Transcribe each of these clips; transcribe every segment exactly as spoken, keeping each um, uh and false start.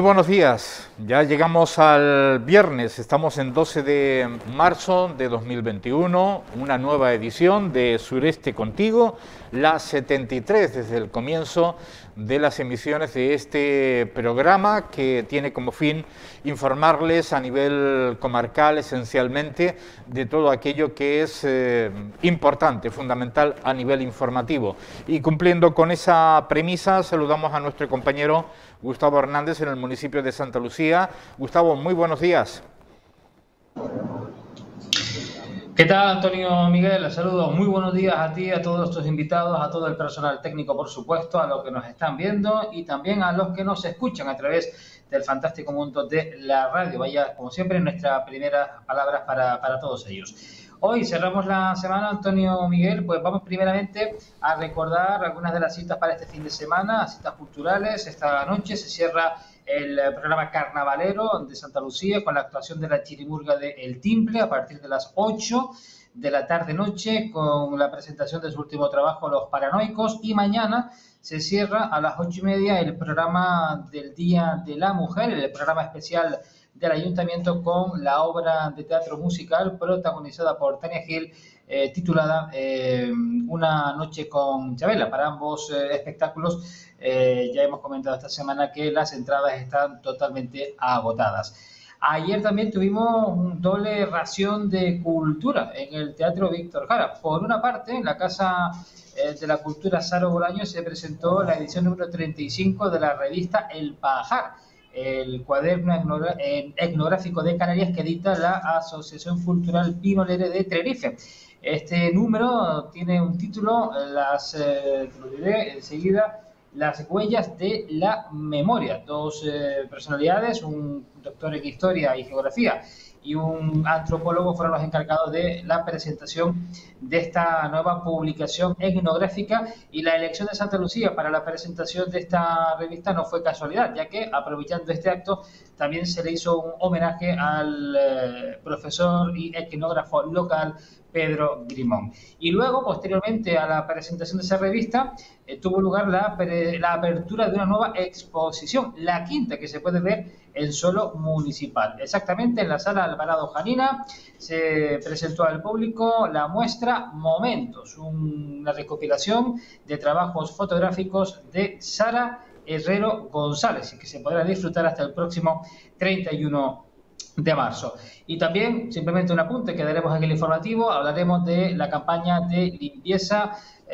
buenos días, ya llegamos al viernes, estamos en doce de marzo de dos mil veintiuno, una nueva edición de Sureste Contigo, la setenta y tres desde el comienzo de las emisiones de este programa que tiene como fin informarles a nivel comarcal esencialmente de todo aquello que es eh, importante, fundamental a nivel informativo. Y cumpliendo con esa premisa, saludamos a nuestro compañero Gustavo Hernández en el municipio de Santa Lucía. Gustavo, muy buenos días. ¿Qué tal, Antonio Miguel? Saludos, muy buenos días a ti, a todos nuestros invitados, a todo el personal técnico, por supuesto, a los que nos están viendo y también a los que nos escuchan a través del fantástico mundo de la radio. Vaya, como siempre, nuestras primeras palabras para, para todos ellos. Hoy cerramos la semana, Antonio Miguel, pues vamos primeramente a recordar algunas de las citas para este fin de semana, citas culturales. Esta noche se cierra el programa carnavalero de Santa Lucía con la actuación de la Chirimurga de El Timple a partir de las ocho de la tarde-noche con la presentación de su último trabajo, Los Paranoicos, y mañana se cierra a las ocho y media el programa del Día de la Mujer, el programa especial del Ayuntamiento con la obra de teatro musical protagonizada por Tania Gil, eh, titulada eh, Una noche con Chabela. Para ambos eh, espectáculos eh, ya hemos comentado esta semana que las entradas están totalmente agotadas. Ayer también tuvimos un doble ración de cultura en el Teatro Víctor Jara. Por una parte, en la Casa eh, de la Cultura Saro Bolaño se presentó la edición número treinta y cinco de la revista El Pajar, el cuaderno etnográfico de Canarias que edita la Asociación Cultural Pinolere de Tenerife. Este número tiene un título, las, eh, te lo diré enseguida, Las huellas de la memoria. Dos eh, personalidades, un doctor en Historia y Geografía y un antropólogo fueron los encargados de la presentación de esta nueva publicación etnográfica, y la elección de Santa Lucía para la presentación de esta revista no fue casualidad, ya que aprovechando este acto también se le hizo un homenaje al eh, profesor y etnógrafo local Pedro Grimón. Y luego, posteriormente a la presentación de esa revista, eh, tuvo lugar la, la apertura de una nueva exposición, la quinta, que se puede ver en suelo municipal. Exactamente en la sala Alvarado Janina se presentó al público la muestra Momentos, una recopilación de trabajos fotográficos de Sara Herrero González, y que se podrá disfrutar hasta el próximo treinta y uno de marzo. Y también, simplemente un apunte que daremos en el informativo, hablaremos de la campaña de limpieza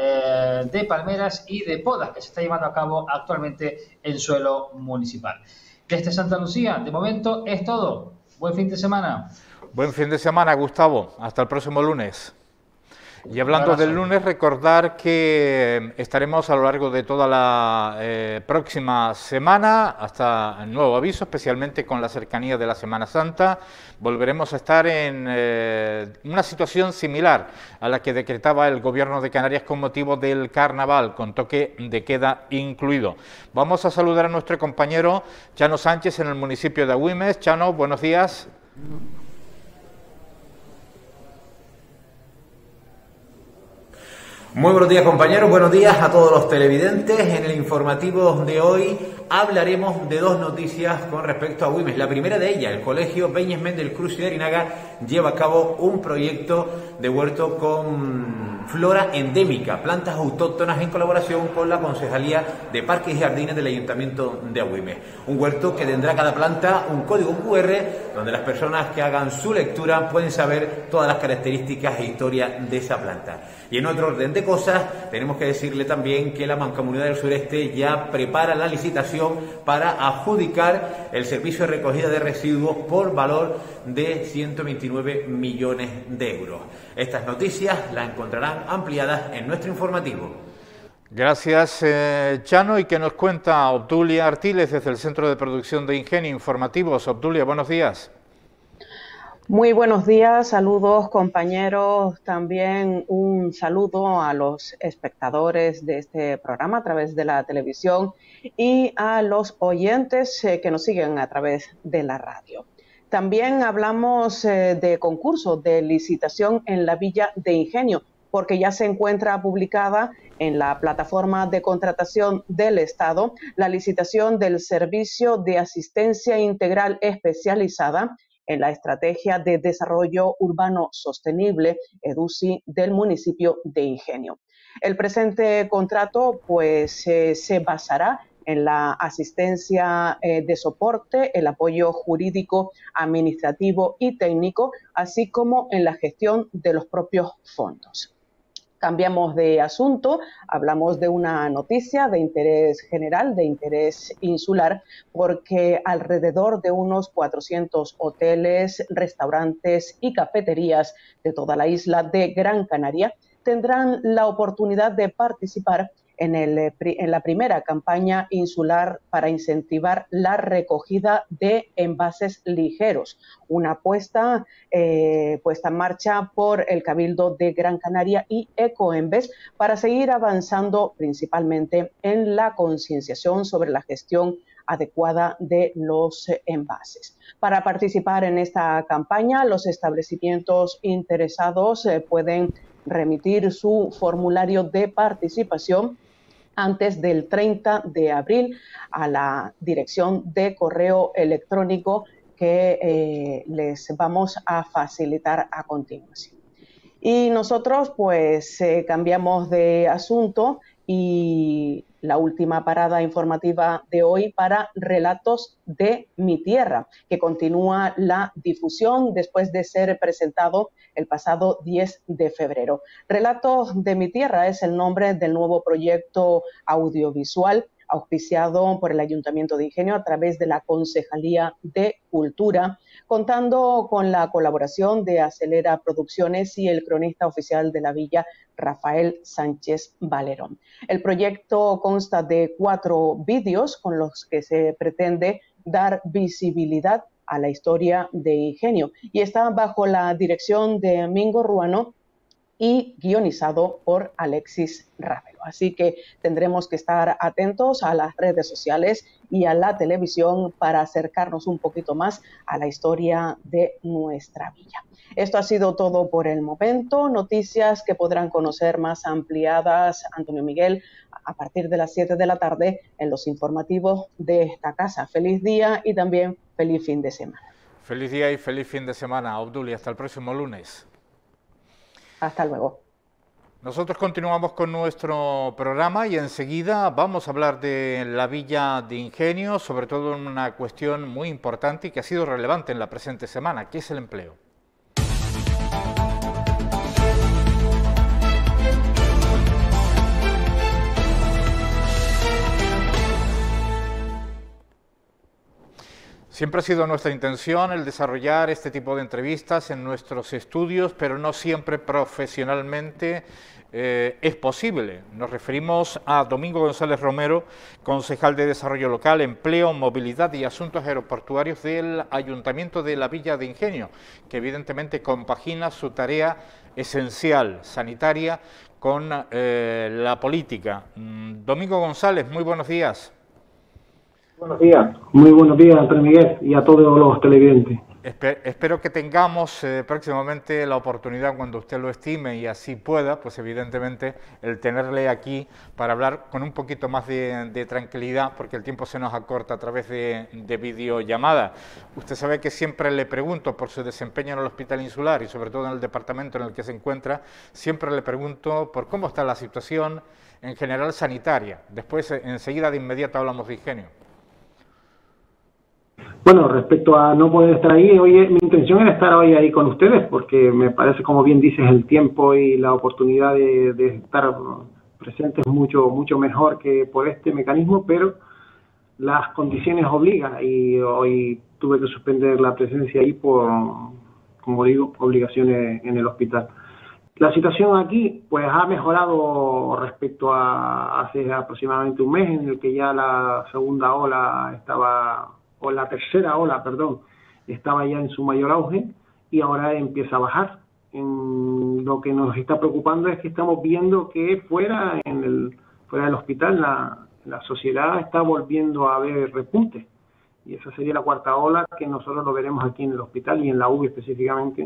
eh, de palmeras y de podas que se está llevando a cabo actualmente en suelo municipal. Desde Santa Lucía, de momento es todo. Buen fin de semana. Buen fin de semana, Gustavo. Hasta el próximo lunes. Y hablando del lunes, recordar que estaremos a lo largo de toda la eh, próxima semana, hasta el nuevo aviso, especialmente con la cercanía de la Semana Santa, volveremos a estar en eh, una situación similar a la que decretaba el Gobierno de Canarias con motivo del Carnaval, con toque de queda incluido. Vamos a saludar a nuestro compañero Chano Sánchez en el municipio de Agüimes. Chano, buenos días. Muy buenos días, compañeros, buenos días a todos los televidentes. En el informativo de hoy hablaremos de dos noticias con respecto a Agüimes. La primera de ellas, el Colegio Beñez Méndez Cruz y de Arinaga lleva a cabo un proyecto de huerto con flora endémica, plantas autóctonas, en colaboración con la Concejalía de Parques y Jardines del Ayuntamiento de Agüimes. Un huerto que tendrá cada planta un código cu erre donde las personas que hagan su lectura pueden saber todas las características e historia de esa planta. Y en otro orden de cosas, tenemos que decirle también que la Mancomunidad del Sureste ya prepara la licitación para adjudicar el servicio de recogida de residuos por valor de ciento veintinueve millones de euros. Estas noticias las encontrarán ampliadas en nuestro informativo. Gracias, eh, Chano. ¿Y qué nos cuenta Obdulia Artiles desde el Centro de Producción de Ingenio Informativos? Obdulia, buenos días. Muy buenos días, saludos compañeros, también un saludo a los espectadores de este programa a través de la televisión y a los oyentes eh, que nos siguen a través de la radio. También hablamos eh, de concurso de licitación en la Villa de Ingenio, porque ya se encuentra publicada en la plataforma de contratación del Estado la licitación del Servicio de Asistencia Integral Especializada en la Estrategia de Desarrollo Urbano Sostenible, EDUSI, del municipio de Ingenio. El presente contrato pues, eh, se basará en la asistencia eh, de soporte, el apoyo jurídico, administrativo y técnico, así como en la gestión de los propios fondos. Cambiamos de asunto, hablamos de una noticia de interés general, de interés insular, porque alrededor de unos cuatrocientos hoteles, restaurantes y cafeterías de toda la isla de Gran Canaria tendrán la oportunidad de participar en, el, en la primera campaña insular para incentivar la recogida de envases ligeros, una apuesta eh, puesta en marcha por el Cabildo de Gran Canaria y Ecoembes para seguir avanzando principalmente en la concienciación sobre la gestión adecuada de los envases. Para participar en esta campaña, los establecimientos interesados eh, pueden remitir su formulario de participación antes del treinta de abril a la dirección de correo electrónico que eh, les vamos a facilitar a continuación. Y nosotros pues eh, cambiamos de asunto y la última parada informativa de hoy para Relatos de mi Tierra, que continúa la difusión después de ser presentado el pasado diez de febrero. Relatos de mi Tierra es el nombre del nuevo proyecto audiovisual auspiciado por el Ayuntamiento de Ingenio a través de la Concejalía de Cultura, contando con la colaboración de Acelera Producciones y el cronista oficial de la villa, Rafael Sánchez Valerón. El proyecto consta de cuatro vídeos con los que se pretende dar visibilidad a la historia de Ingenio y está bajo la dirección de Mingo Ruano y guionizado por Alexis Ravelo. Así que tendremos que estar atentos a las redes sociales y a la televisión para acercarnos un poquito más a la historia de nuestra villa. Esto ha sido todo por el momento. Noticias que podrán conocer más ampliadas, Antonio Miguel, a partir de las siete de la tarde en los informativos de esta casa. Feliz día y también feliz fin de semana. Feliz día y feliz fin de semana, Abdul, y hasta el próximo lunes. Hasta luego. Nosotros continuamos con nuestro programa y enseguida vamos a hablar de la villa de Ingenio, sobre todo en una cuestión muy importante y que ha sido relevante en la presente semana, que es el empleo. Siempre ha sido nuestra intención el desarrollar este tipo de entrevistas en nuestros estudios, pero no siempre profesionalmente eh, es posible. Nos referimos a Domingo González Romero, concejal de Desarrollo Local, Empleo, Movilidad y Asuntos Aeroportuarios del Ayuntamiento de la Villa de Ingenio, que evidentemente compagina su tarea esencial, sanitaria, con eh, la política. Domingo González, muy buenos días. Buenos días, muy buenos días, Antonio Miguel, y a todos los televidentes. Espe- espero que tengamos eh, próximamente la oportunidad, cuando usted lo estime y así pueda, pues evidentemente el tenerle aquí para hablar con un poquito más de, de tranquilidad, porque el tiempo se nos acorta a través de, de videollamada. Usted sabe que siempre le pregunto por su desempeño en el Hospital Insular y sobre todo en el departamento en el que se encuentra, siempre le pregunto por cómo está la situación en general sanitaria. Después, enseguida de inmediato hablamos de Ingenio. Bueno, respecto a no poder estar ahí, hoy mi intención era estar hoy ahí con ustedes, porque me parece, como bien dices, el tiempo y la oportunidad de, de estar presentes mucho mucho mejor que por este mecanismo, pero las condiciones obligan y hoy tuve que suspender la presencia ahí por, como digo, obligaciones en el hospital. La situación aquí pues ha mejorado respecto a hace aproximadamente un mes, en el que ya la segunda ola estaba... o la tercera ola, perdón, estaba ya en su mayor auge y ahora empieza a bajar. En lo que nos está preocupando es que estamos viendo que fuera en el fuera del hospital la, la sociedad está volviendo a ver repuntes, y esa sería la cuarta ola, que nosotros lo veremos aquí en el hospital y en la U B I específicamente,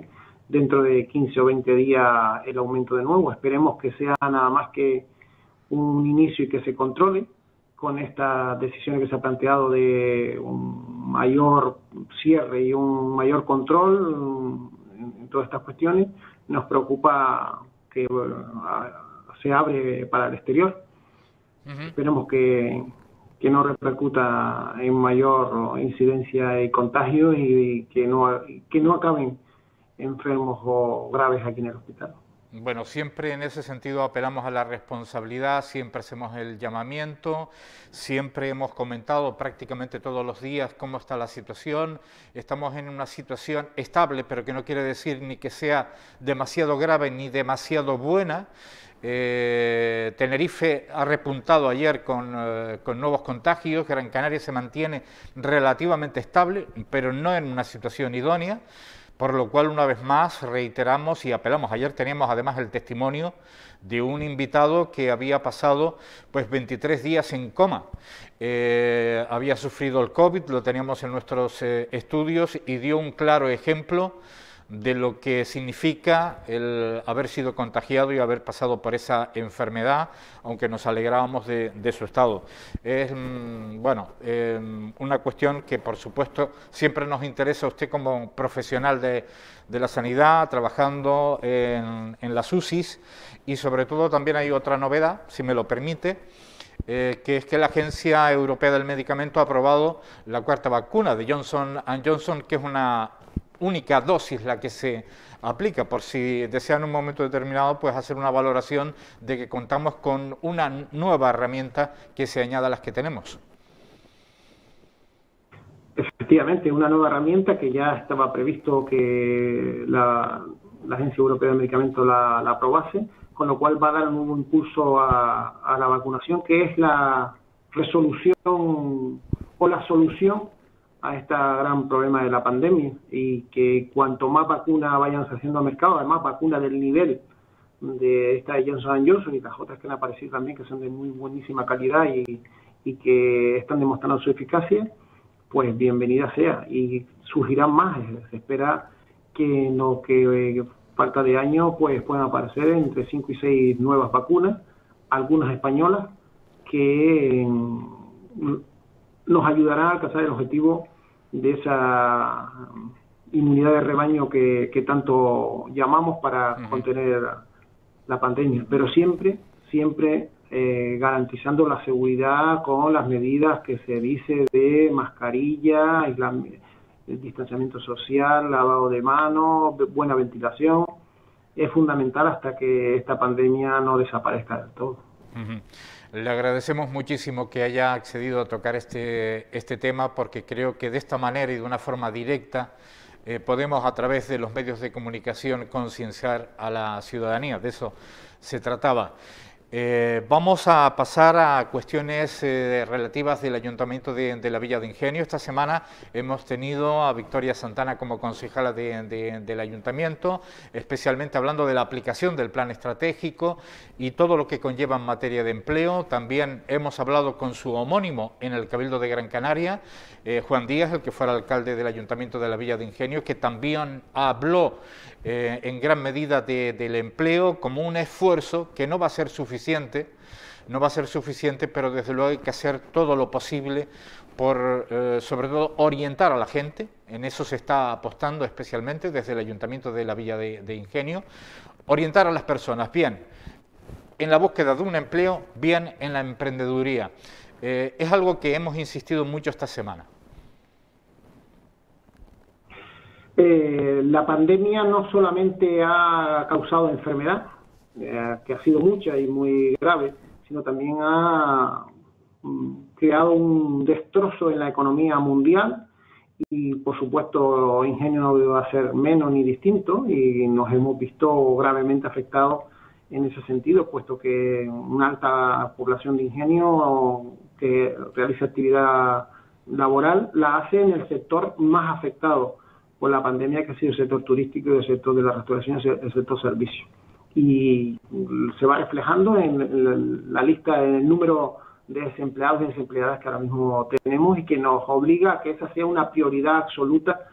dentro de quince o veinte días el aumento de nuevo. Esperemos que sea nada más que un inicio y que se controle con esta decisión que se ha planteado de un mayor cierre y un mayor control en, en todas estas cuestiones. Nos preocupa que uh, se abre para el exterior. Uh-huh. Esperemos que, que no repercuta en mayor incidencia y contagio y que no, que no acaben enfermos o graves aquí en el hospital. Bueno, siempre en ese sentido apelamos a la responsabilidad, siempre hacemos el llamamiento, siempre hemos comentado prácticamente todos los días cómo está la situación. Estamos en una situación estable, pero que no quiere decir ni que sea demasiado grave ni demasiado buena. Eh, Tenerife ha repuntado ayer con, eh, con nuevos contagios, Gran Canaria se mantiene relativamente estable, pero no en una situación idónea. Por lo cual, una vez más, reiteramos y apelamos. Ayer teníamos además el testimonio de un invitado que había pasado pues veintitrés días en coma. Eh, había sufrido el COVID, lo teníamos en nuestros eh, estudios y dio un claro ejemplo de lo que significa el haber sido contagiado y haber pasado por esa enfermedad, aunque nos alegrábamos de, de su estado. Es, bueno, eh, una cuestión que, por supuesto, siempre nos interesa a usted como profesional de, de la sanidad, trabajando en, en las U C Is, y sobre todo también hay otra novedad, si me lo permite, Eh, que es que la Agencia Europea del Medicamento ha aprobado la cuarta vacuna de Johnson and Johnson, que es una única dosis la que se aplica, por si desean en un momento determinado pues hacer una valoración de que contamos con una nueva herramienta que se añada a las que tenemos. Efectivamente, una nueva herramienta que ya estaba previsto que la, la Agencia Europea del Medicamento la, la aprobase, con lo cual va a dar un nuevo impulso a, a la vacunación, que es la resolución o la solución a este gran problema de la pandemia, y que cuanto más vacunas vayan haciendo al mercado, además vacunas del nivel de esta de Johnson and Johnson y las otras que han aparecido también, que son de muy buenísima calidad y, y que están demostrando su eficacia, pues bienvenida sea, y surgirán más. Se espera que en lo que eh, falta de año pues puedan aparecer entre cinco y seis nuevas vacunas, algunas españolas, que eh, nos ayudarán a alcanzar el objetivo de esa inmunidad de rebaño que, que tanto llamamos para uh-huh. contener la pandemia, pero siempre, siempre eh, garantizando la seguridad con las medidas que se dice de mascarilla, el distanciamiento social, lavado de manos, buena ventilación. Es fundamental hasta que esta pandemia no desaparezca del todo. Uh-huh. Le agradecemos muchísimo que haya accedido a tocar este, este tema, porque creo que de esta manera y de una forma directa eh, podemos, a través de los medios de comunicación, concienciar a la ciudadanía. De eso se trataba. Eh, vamos a pasar a cuestiones eh, relativas del Ayuntamiento de, de la Villa de Ingenio. Esta semana hemos tenido a Victoria Santana como concejala de, de, del Ayuntamiento, especialmente hablando de la aplicación del plan estratégico y todo lo que conlleva en materia de empleo. También hemos hablado con su homónimo en el Cabildo de Gran Canaria, eh, Juan Díaz, el que fuera alcalde del Ayuntamiento de la Villa de Ingenio, que también habló eh, en gran medida de, del empleo como un esfuerzo que no va a ser suficiente, no va a ser suficiente, pero desde luego hay que hacer todo lo posible por, eh, sobre todo, orientar a la gente. En eso se está apostando especialmente desde el Ayuntamiento de la Villa de, de Ingenio, orientar a las personas, bien en la búsqueda de un empleo, bien en la emprendeduría. Eh, es algo que hemos insistido mucho esta semana. Eh, la pandemia no solamente ha causado enfermedad, eh, que ha sido mucha y muy grave, sino también ha mm, creado un destrozo en la economía mundial, y por supuesto Ingenio no va a ser menos ni distinto, y nos hemos visto gravemente afectados en ese sentido, puesto que una alta población de Ingenio que realiza actividad laboral la hace en el sector más afectado por la pandemia, que ha sido el sector turístico y el sector de la restauración y el sector servicio. Y se va reflejando en la lista, en el número de desempleados y desempleadas que ahora mismo tenemos, y que nos obliga a que esa sea una prioridad absoluta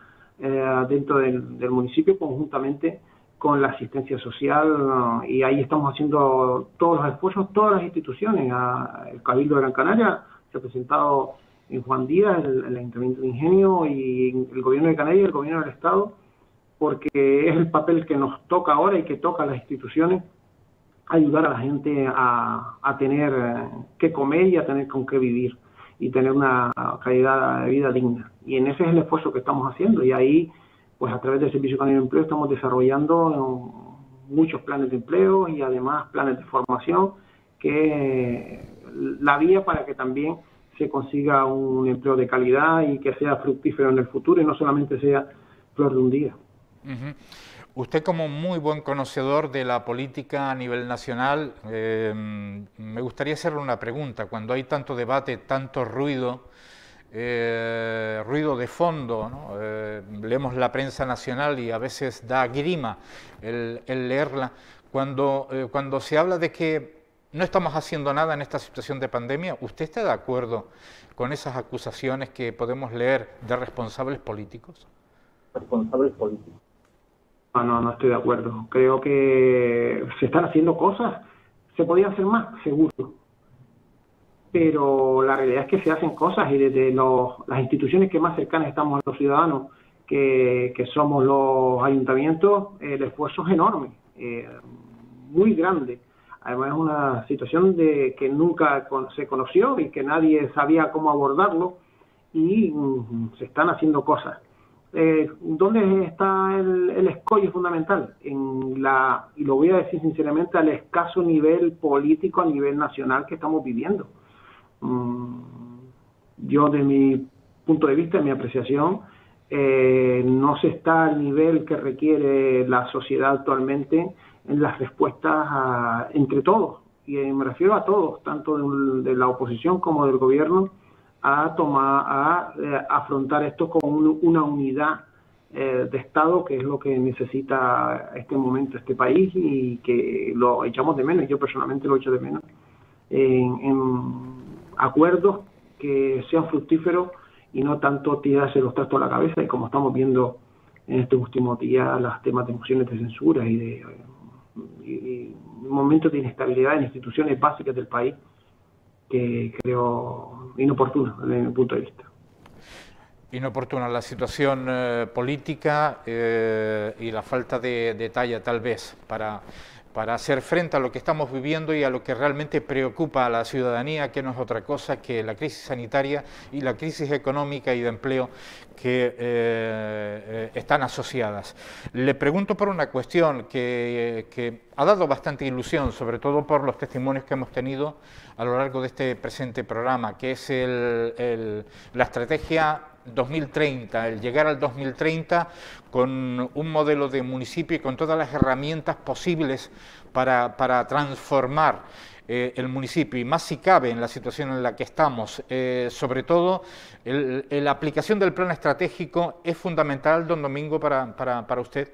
eh, dentro del, del municipio conjuntamente con la asistencia social, uh, y ahí estamos haciendo todos los esfuerzos, todas las instituciones. Uh, el Cabildo de Gran Canaria se ha presentado en Juan Díaz, el, el Ayuntamiento de Ingenio y el Gobierno de Canarias y el Gobierno del Estado, porque es el papel que nos toca ahora y que toca a las instituciones, ayudar a la gente a, a tener eh, que comer y a tener con qué vivir y tener una calidad de vida digna. Y en ese es el esfuerzo que estamos haciendo, y ahí pues a través del Servicio Canario de Empleo estamos desarrollando muchos planes de empleo y además planes de formación, que es la vía para que también se consiga un empleo de calidad y que sea fructífero en el futuro y no solamente sea flor de un día. Uh-huh. Usted, como muy buen conocedor de la política a nivel nacional, eh, me gustaría hacerle una pregunta. Cuando hay tanto debate, tanto ruido, Eh, ruido de fondo, ¿no? Eh, leemos la prensa nacional y a veces da grima el, el leerla, cuando, eh, cuando se habla de que no estamos haciendo nada en esta situación de pandemia, ¿usted está de acuerdo con esas acusaciones que podemos leer de responsables políticos? Responsables políticos. No, no, no estoy de acuerdo. Creo que se están haciendo cosas, se podía hacer más, seguro. Pero la realidad es que se hacen cosas, y desde los, las instituciones que más cercanas estamos a los ciudadanos, que, que somos los ayuntamientos, el esfuerzo es enorme, eh, muy grande. Además es una situación de que nunca con, se conoció y que nadie sabía cómo abordarlo, y um, se están haciendo cosas. Eh, ¿Dónde está el, el escollo fundamental? En la, y lo voy a decir sinceramente, al escaso nivel político a nivel nacional que estamos viviendo. Yo, de mi punto de vista, de mi apreciación, eh, no se está al nivel que requiere la sociedad actualmente en las respuestas a, entre todos, y me refiero a todos, tanto de, de la oposición como del gobierno, a tomar, a eh, afrontar esto con un, una unidad eh, de Estado, que es lo que necesita este momento este país, y que lo echamos de menos. Yo personalmente lo echo de menos, en, en acuerdos que sean fructíferos y no tanto tirarse los trastos a la cabeza, y como estamos viendo en estos últimos días, los temas de mociones de censura y de y, y momentos de inestabilidad en instituciones básicas del país, que creo inoportuno desde mi punto de vista. Inoportuna la situación eh, política eh, y la falta de, de talla, tal vez, para, para hacer frente a lo que estamos viviendo y a lo que realmente preocupa a la ciudadanía, que no es otra cosa que la crisis sanitaria y la crisis económica y de empleo que eh, eh, están asociadas. Le pregunto por una cuestión que, que ha dado bastante ilusión, sobre todo por los testimonios que hemos tenido a lo largo de este presente programa, que es el, el, la estrategia dos mil treinta, el llegar al dos mil treinta con un modelo de municipio y con todas las herramientas posibles para, para transformar eh, el municipio, y más si cabe en la situación en la que estamos. Eh, sobre todo, el, el, la aplicación del plan estratégico es fundamental, don Domingo, para, para, para usted.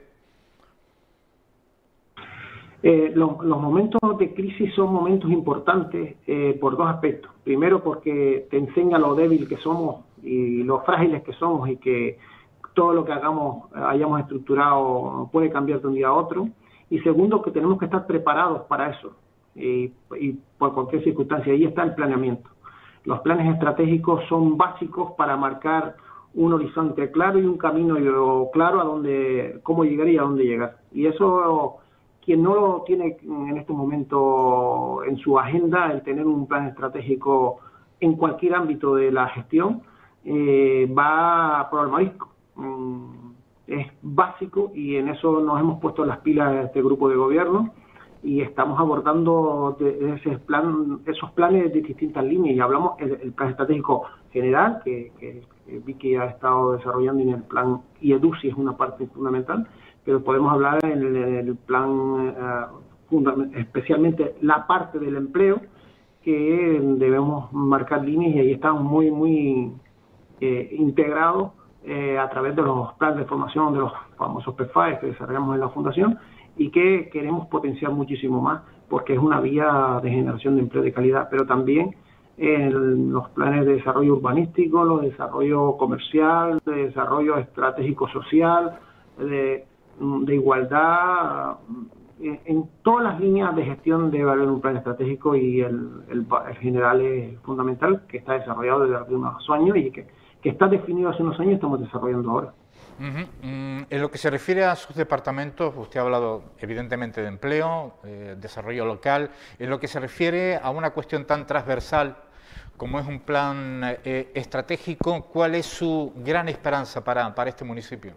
Eh, los, los momentos de crisis son momentos importantes eh, por dos aspectos. Primero, porque te enseña lo débil que somos y lo frágiles que somos, y que todo lo que hagamos, hayamos estructurado, puede cambiar de un día a otro. Y segundo, que tenemos que estar preparados para eso, y, y por cualquier circunstancia. Ahí está el planeamiento. Los planes estratégicos son básicos para marcar un horizonte claro y un camino claro a dónde, cómo llegar y a dónde llegar. Y eso, quien no lo tiene en este momento en su agenda, el tener un plan estratégico en cualquier ámbito de la gestión, eh, va por el marisco. Mm, es básico, y en eso nos hemos puesto las pilas de este grupo de gobierno, y estamos abordando de ese plan, esos planes de distintas líneas. Y hablamos el, el plan estratégico general, que, que, que Vicky ha estado desarrollando, en el plan, y EDUCI es una parte fundamental, pero podemos hablar en el, en el plan, uh, especialmente la parte del empleo, que debemos marcar líneas, y ahí estamos muy, muy eh, integrados eh, a través de los planes de formación de los famosos P F A E que desarrollamos en la Fundación, y que queremos potenciar muchísimo más, porque es una vía de generación de empleo de calidad. Pero también en los planes de desarrollo urbanístico, los de desarrollo comercial, de desarrollo estratégico social, de, de igualdad, en, en todas las líneas de gestión debe haber un plan estratégico, y el, el, el general es fundamental, que está desarrollado desde hace unos años y que, que está definido hace unos años y estamos desarrollando ahora. Uh-huh. Mm, en lo que se refiere a sus departamentos, usted ha hablado evidentemente de empleo, eh, desarrollo local. En lo que se refiere a una cuestión tan transversal como es un plan eh, estratégico, ¿cuál es su gran esperanza para, para este municipio?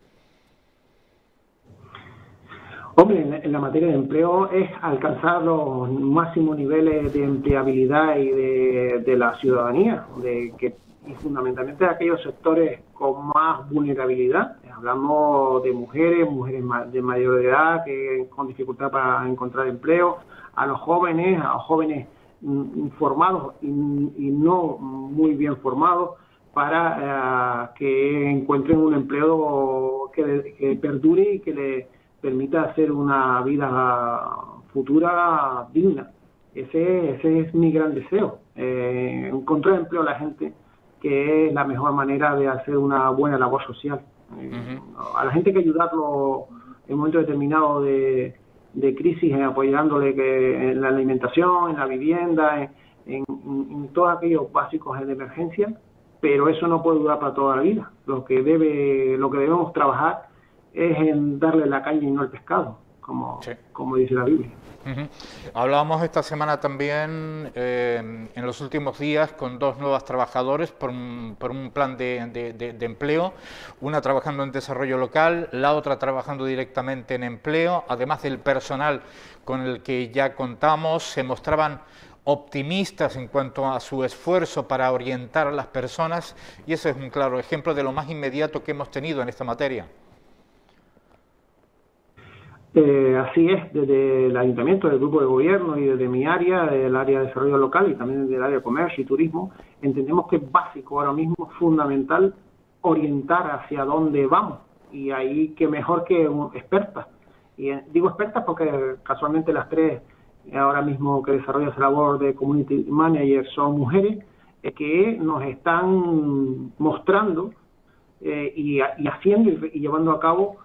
Hombre, en la, en la materia de empleo es alcanzar los máximos niveles de empleabilidad y de, de la ciudadanía, de que y fundamentalmente de aquellos sectores con más vulnerabilidad. Hablamos de mujeres, mujeres de mayor edad, que con dificultad para encontrar empleo, a los jóvenes, a los jóvenes formados y, y no muy bien formados, para uh, que encuentren un empleo que, que perdure y que le permita hacer una vida futura digna. Ese, ese es mi gran deseo, eh, encontrar empleo a la gente, que es la mejor manera de hacer una buena labor social. Uh-huh. A la gente hay que ayudarlo en un momento determinado de, de crisis, eh, apoyándole que en la alimentación, en la vivienda, en, en, en todos aquellos básicos de emergencia, pero eso no puede durar para toda la vida. Lo que debe, lo que debemos trabajar es en darle la caña y no el pescado, como, sí. como dice la Biblia. Uh-huh. Hablábamos esta semana también, eh, en los últimos días, con dos nuevas trabajadoras por un, por un plan de, de, de, de empleo, una trabajando en desarrollo local, la otra trabajando directamente en empleo. Además del personal con el que ya contamos, se mostraban optimistas en cuanto a su esfuerzo para orientar a las personas, y ese es un claro ejemplo de lo más inmediato que hemos tenido en esta materia. Eh, así es, desde el ayuntamiento, del grupo de gobierno y desde mi área, del área de desarrollo local y también del área de comercio y turismo, entendemos que es básico ahora mismo, fundamental, orientar hacia dónde vamos, y ahí que mejor que un, expertas. Y eh, digo expertas porque casualmente las tres ahora mismo que desarrollan esa labor de community manager son mujeres, eh, que nos están mostrando eh, y, y haciendo y, y llevando a cabo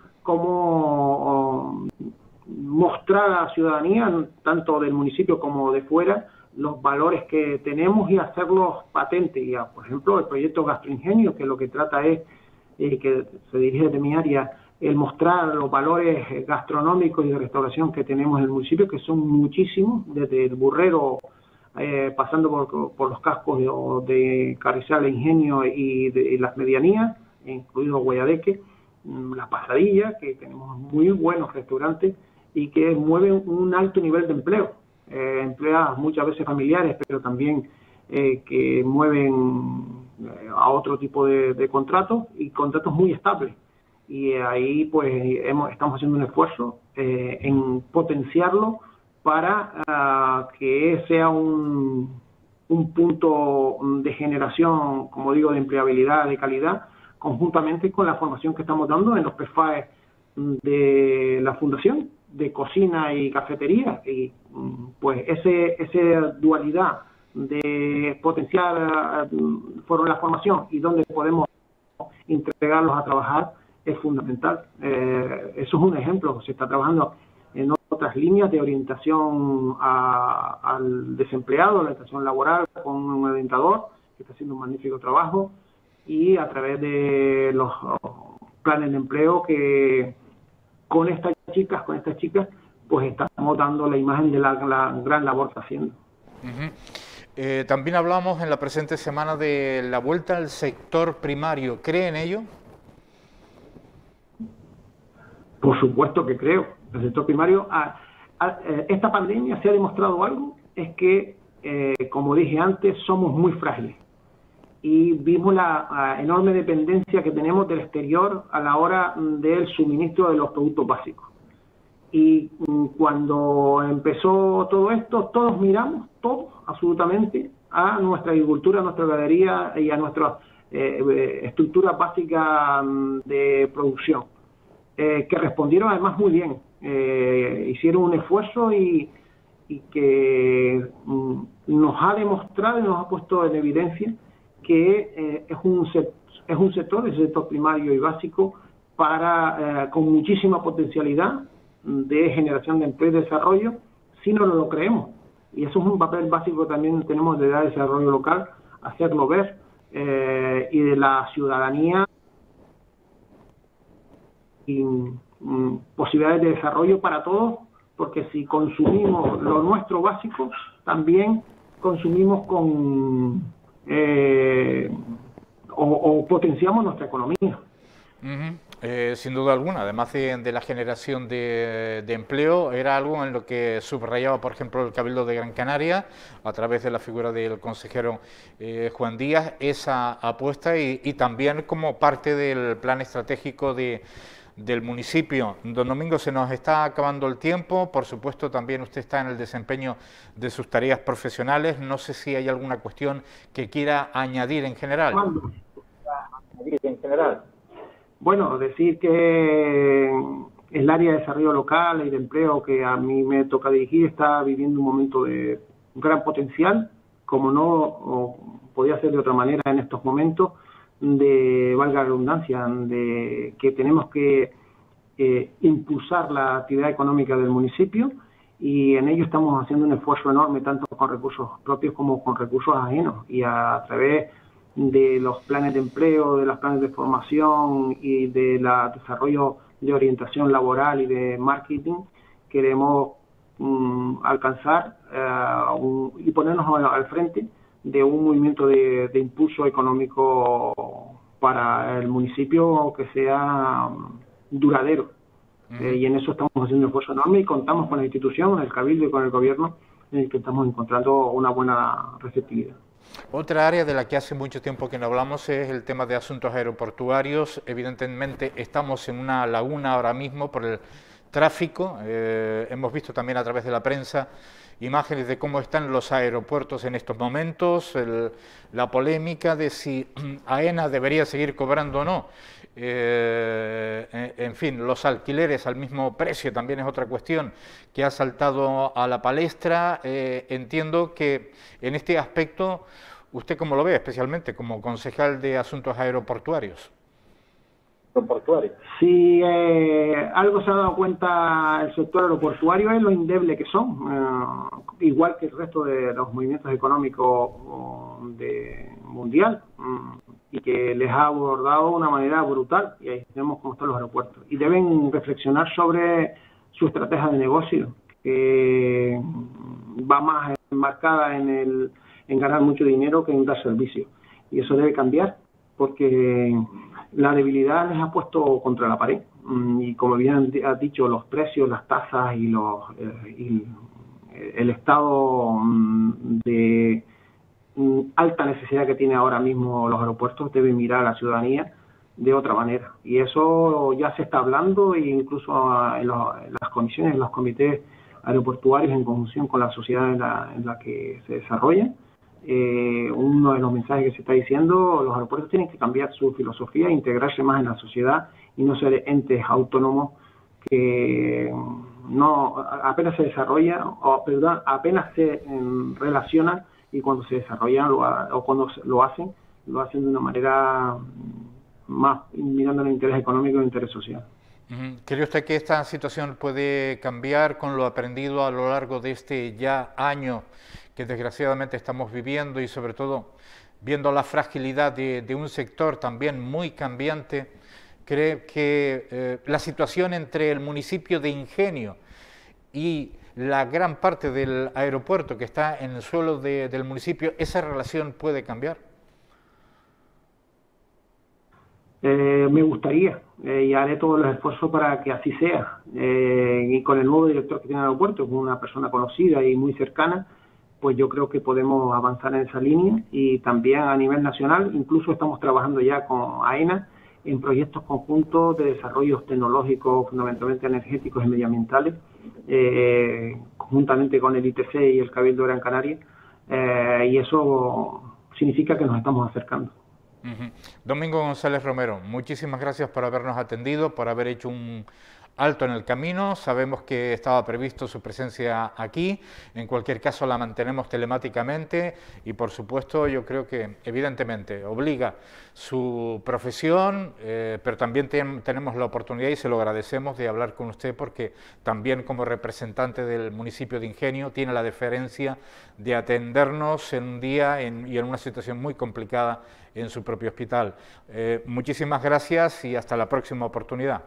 cómo mostrar a la ciudadanía, tanto del municipio como de fuera, los valores que tenemos y hacerlos patentes. Y, por ejemplo, el proyecto Gastroingenio, que lo que trata es, eh, que se dirige de mi área, el mostrar los valores gastronómicos y de restauración que tenemos en el municipio, que son muchísimos, desde el burrero, eh, pasando por, por los cascos de, de Carrizal, Ingenio y de y las medianías, incluido Guayadeque, La Pasadilla, que tenemos muy buenos restaurantes y que mueven un alto nivel de empleo, eh, empleadas muchas veces familiares, pero también eh, que mueven eh, a otro tipo de, de contratos y contratos muy estables. Y eh, ahí pues hemos, estamos haciendo un esfuerzo eh, en potenciarlo para uh, que sea un, un punto de generación, como digo, de empleabilidad, de calidad, conjuntamente con la formación que estamos dando en los P F A E de la Fundación, de cocina y cafetería, y pues ese esa dualidad de potenciar por la formación y donde podemos entregarlos a trabajar es fundamental. Eh, eso es un ejemplo. Se está trabajando en otras líneas de orientación a, al desempleado, la orientación laboral, con un orientador que está haciendo un magnífico trabajo, y a través de los planes de empleo que con estas chicas, con estas chicas, pues estamos dando la imagen de la, la gran labor que está haciendo. Uh-huh. eh, también hablamos en la presente semana de la vuelta al sector primario. ¿Cree en ello? Por supuesto que creo. El sector primario, a, a, esta pandemia se ha demostrado algo, es que, eh, como dije antes, somos muy frágiles. Y vimos la uh, enorme dependencia que tenemos del exterior a la hora del suministro de los productos básicos. Y um, cuando empezó todo esto, todos miramos, todos absolutamente, a nuestra agricultura, a nuestra ganadería y a nuestra eh, estructura básica um, de producción, eh, que respondieron además muy bien. Eh, hicieron un esfuerzo y, y que mm, nos ha demostrado y nos ha puesto en evidencia que eh, es, un es un sector, el sector primario y básico, para eh, con muchísima potencialidad de generación de empleo y desarrollo, si no lo creemos. Y eso es un papel básico que también tenemos de dar desarrollo local, hacerlo ver, eh, y de la ciudadanía y mm, posibilidades de desarrollo para todos, porque si consumimos lo nuestro básico, también consumimos con eh, o, o potenciamos nuestra economía. Uh-huh. Eh, sin duda alguna, además de, de la generación de, de empleo, era algo en lo que subrayaba, por ejemplo, el Cabildo de Gran Canaria, a través de la figura del consejero eh, Juan Díaz, esa apuesta y, y también como parte del plan estratégico de, del municipio. Don Domingo, se nos está acabando el tiempo, por supuesto también usted está en el desempeño de sus tareas profesionales, no sé si hay alguna cuestión que quiera añadir en general. Añadir en general. Bueno, decir que el área de desarrollo local y de empleo que a mí me toca dirigir está viviendo un momento de gran potencial, como no podía ser de otra manera en estos momentos, de, valga la redundancia, de que tenemos que eh, impulsar la actividad económica del municipio, y en ello estamos haciendo un esfuerzo enorme, tanto con recursos propios como con recursos ajenos, y a, a través de los planes de empleo, de los planes de formación y de la desarrollo de orientación laboral y de marketing, queremos um, alcanzar uh, un, y ponernos al, al frente de un movimiento de, de impulso económico para el municipio que sea um, duradero. Uh-huh. eh, y en eso estamos haciendo un esfuerzo enorme y contamos con la institución, con el Cabildo y con el Gobierno, en el que estamos encontrando una buena receptividad. Otra área de la que hace mucho tiempo que no hablamos es el tema de asuntos aeroportuarios. Evidentemente estamos en una laguna ahora mismo por el tráfico. Eh, hemos visto también a través de la prensa imágenes de cómo están los aeropuertos en estos momentos, el, la polémica de si AENA debería seguir cobrando o no. Eh, en fin, los alquileres al mismo precio también es otra cuestión que ha saltado a la palestra. Eh, entiendo que en este aspecto, ¿usted cómo lo ve, especialmente como concejal de Asuntos Aeroportuarios? Aeroportuario. Si eh, algo se ha dado cuenta el sector aeroportuario es lo endeble que son, eh, igual que el resto de los movimientos económicos de mundial, y que les ha abordado de una manera brutal, y ahí tenemos cómo están los aeropuertos. Y deben reflexionar sobre su estrategia de negocio, que va más enmarcada en, el, en ganar mucho dinero que en dar servicio. Y eso debe cambiar, porque la debilidad les ha puesto contra la pared. Y como bien has dicho, los precios, las tasas y, los, eh, y el estado de alta necesidad que tiene ahora mismo los aeropuertos deben mirar a la ciudadanía de otra manera. Y eso ya se está hablando, e incluso en, los, en las comisiones, en los comités aeroportuarios, en conjunción con la sociedad en la, en la que se desarrollan. Eh, uno de los mensajes que se está diciendo, los aeropuertos tienen que cambiar su filosofía e integrarse más en la sociedad y no ser entes autónomos que no apenas se desarrollan o perdón, apenas se eh, relacionan, y cuando se desarrollan lo, o cuando lo hacen, lo hacen de una manera más mirando el interés económico y el interés social. ¿Cree usted que esta situación puede cambiar con lo aprendido a lo largo de este ya año que desgraciadamente estamos viviendo, y sobre todo viendo la fragilidad de, de un sector también muy cambiante? ¿Cree que eh, la situación entre el municipio de Ingenio y la gran parte del aeropuerto que está en el suelo de, del municipio, esa relación puede cambiar? Eh, me gustaría, eh, y haré todos los esfuerzos para que así sea. Eh, y con el nuevo director que tiene el aeropuerto, con una persona conocida y muy cercana, pues yo creo que podemos avanzar en esa línea. Y también a nivel nacional, incluso estamos trabajando ya con AENA en proyectos conjuntos de desarrollos tecnológicos, fundamentalmente energéticos y medioambientales, eh, conjuntamente con el I T C y el Cabildo de Gran Canaria, eh, y eso significa que nos estamos acercando. Uh-huh. Domingo González Romero, muchísimas gracias por habernos atendido, por haber hecho un alto en el camino, sabemos que estaba previsto su presencia aquí, en cualquier caso la mantenemos telemáticamente y por supuesto yo creo que evidentemente obliga su profesión, eh, pero también ten, tenemos la oportunidad y se lo agradecemos de hablar con usted porque también como representante del municipio de Ingenio tiene la deferencia de atendernos en un día en, y en una situación muy complicada en su propio hospital. Eh, muchísimas gracias y hasta la próxima oportunidad.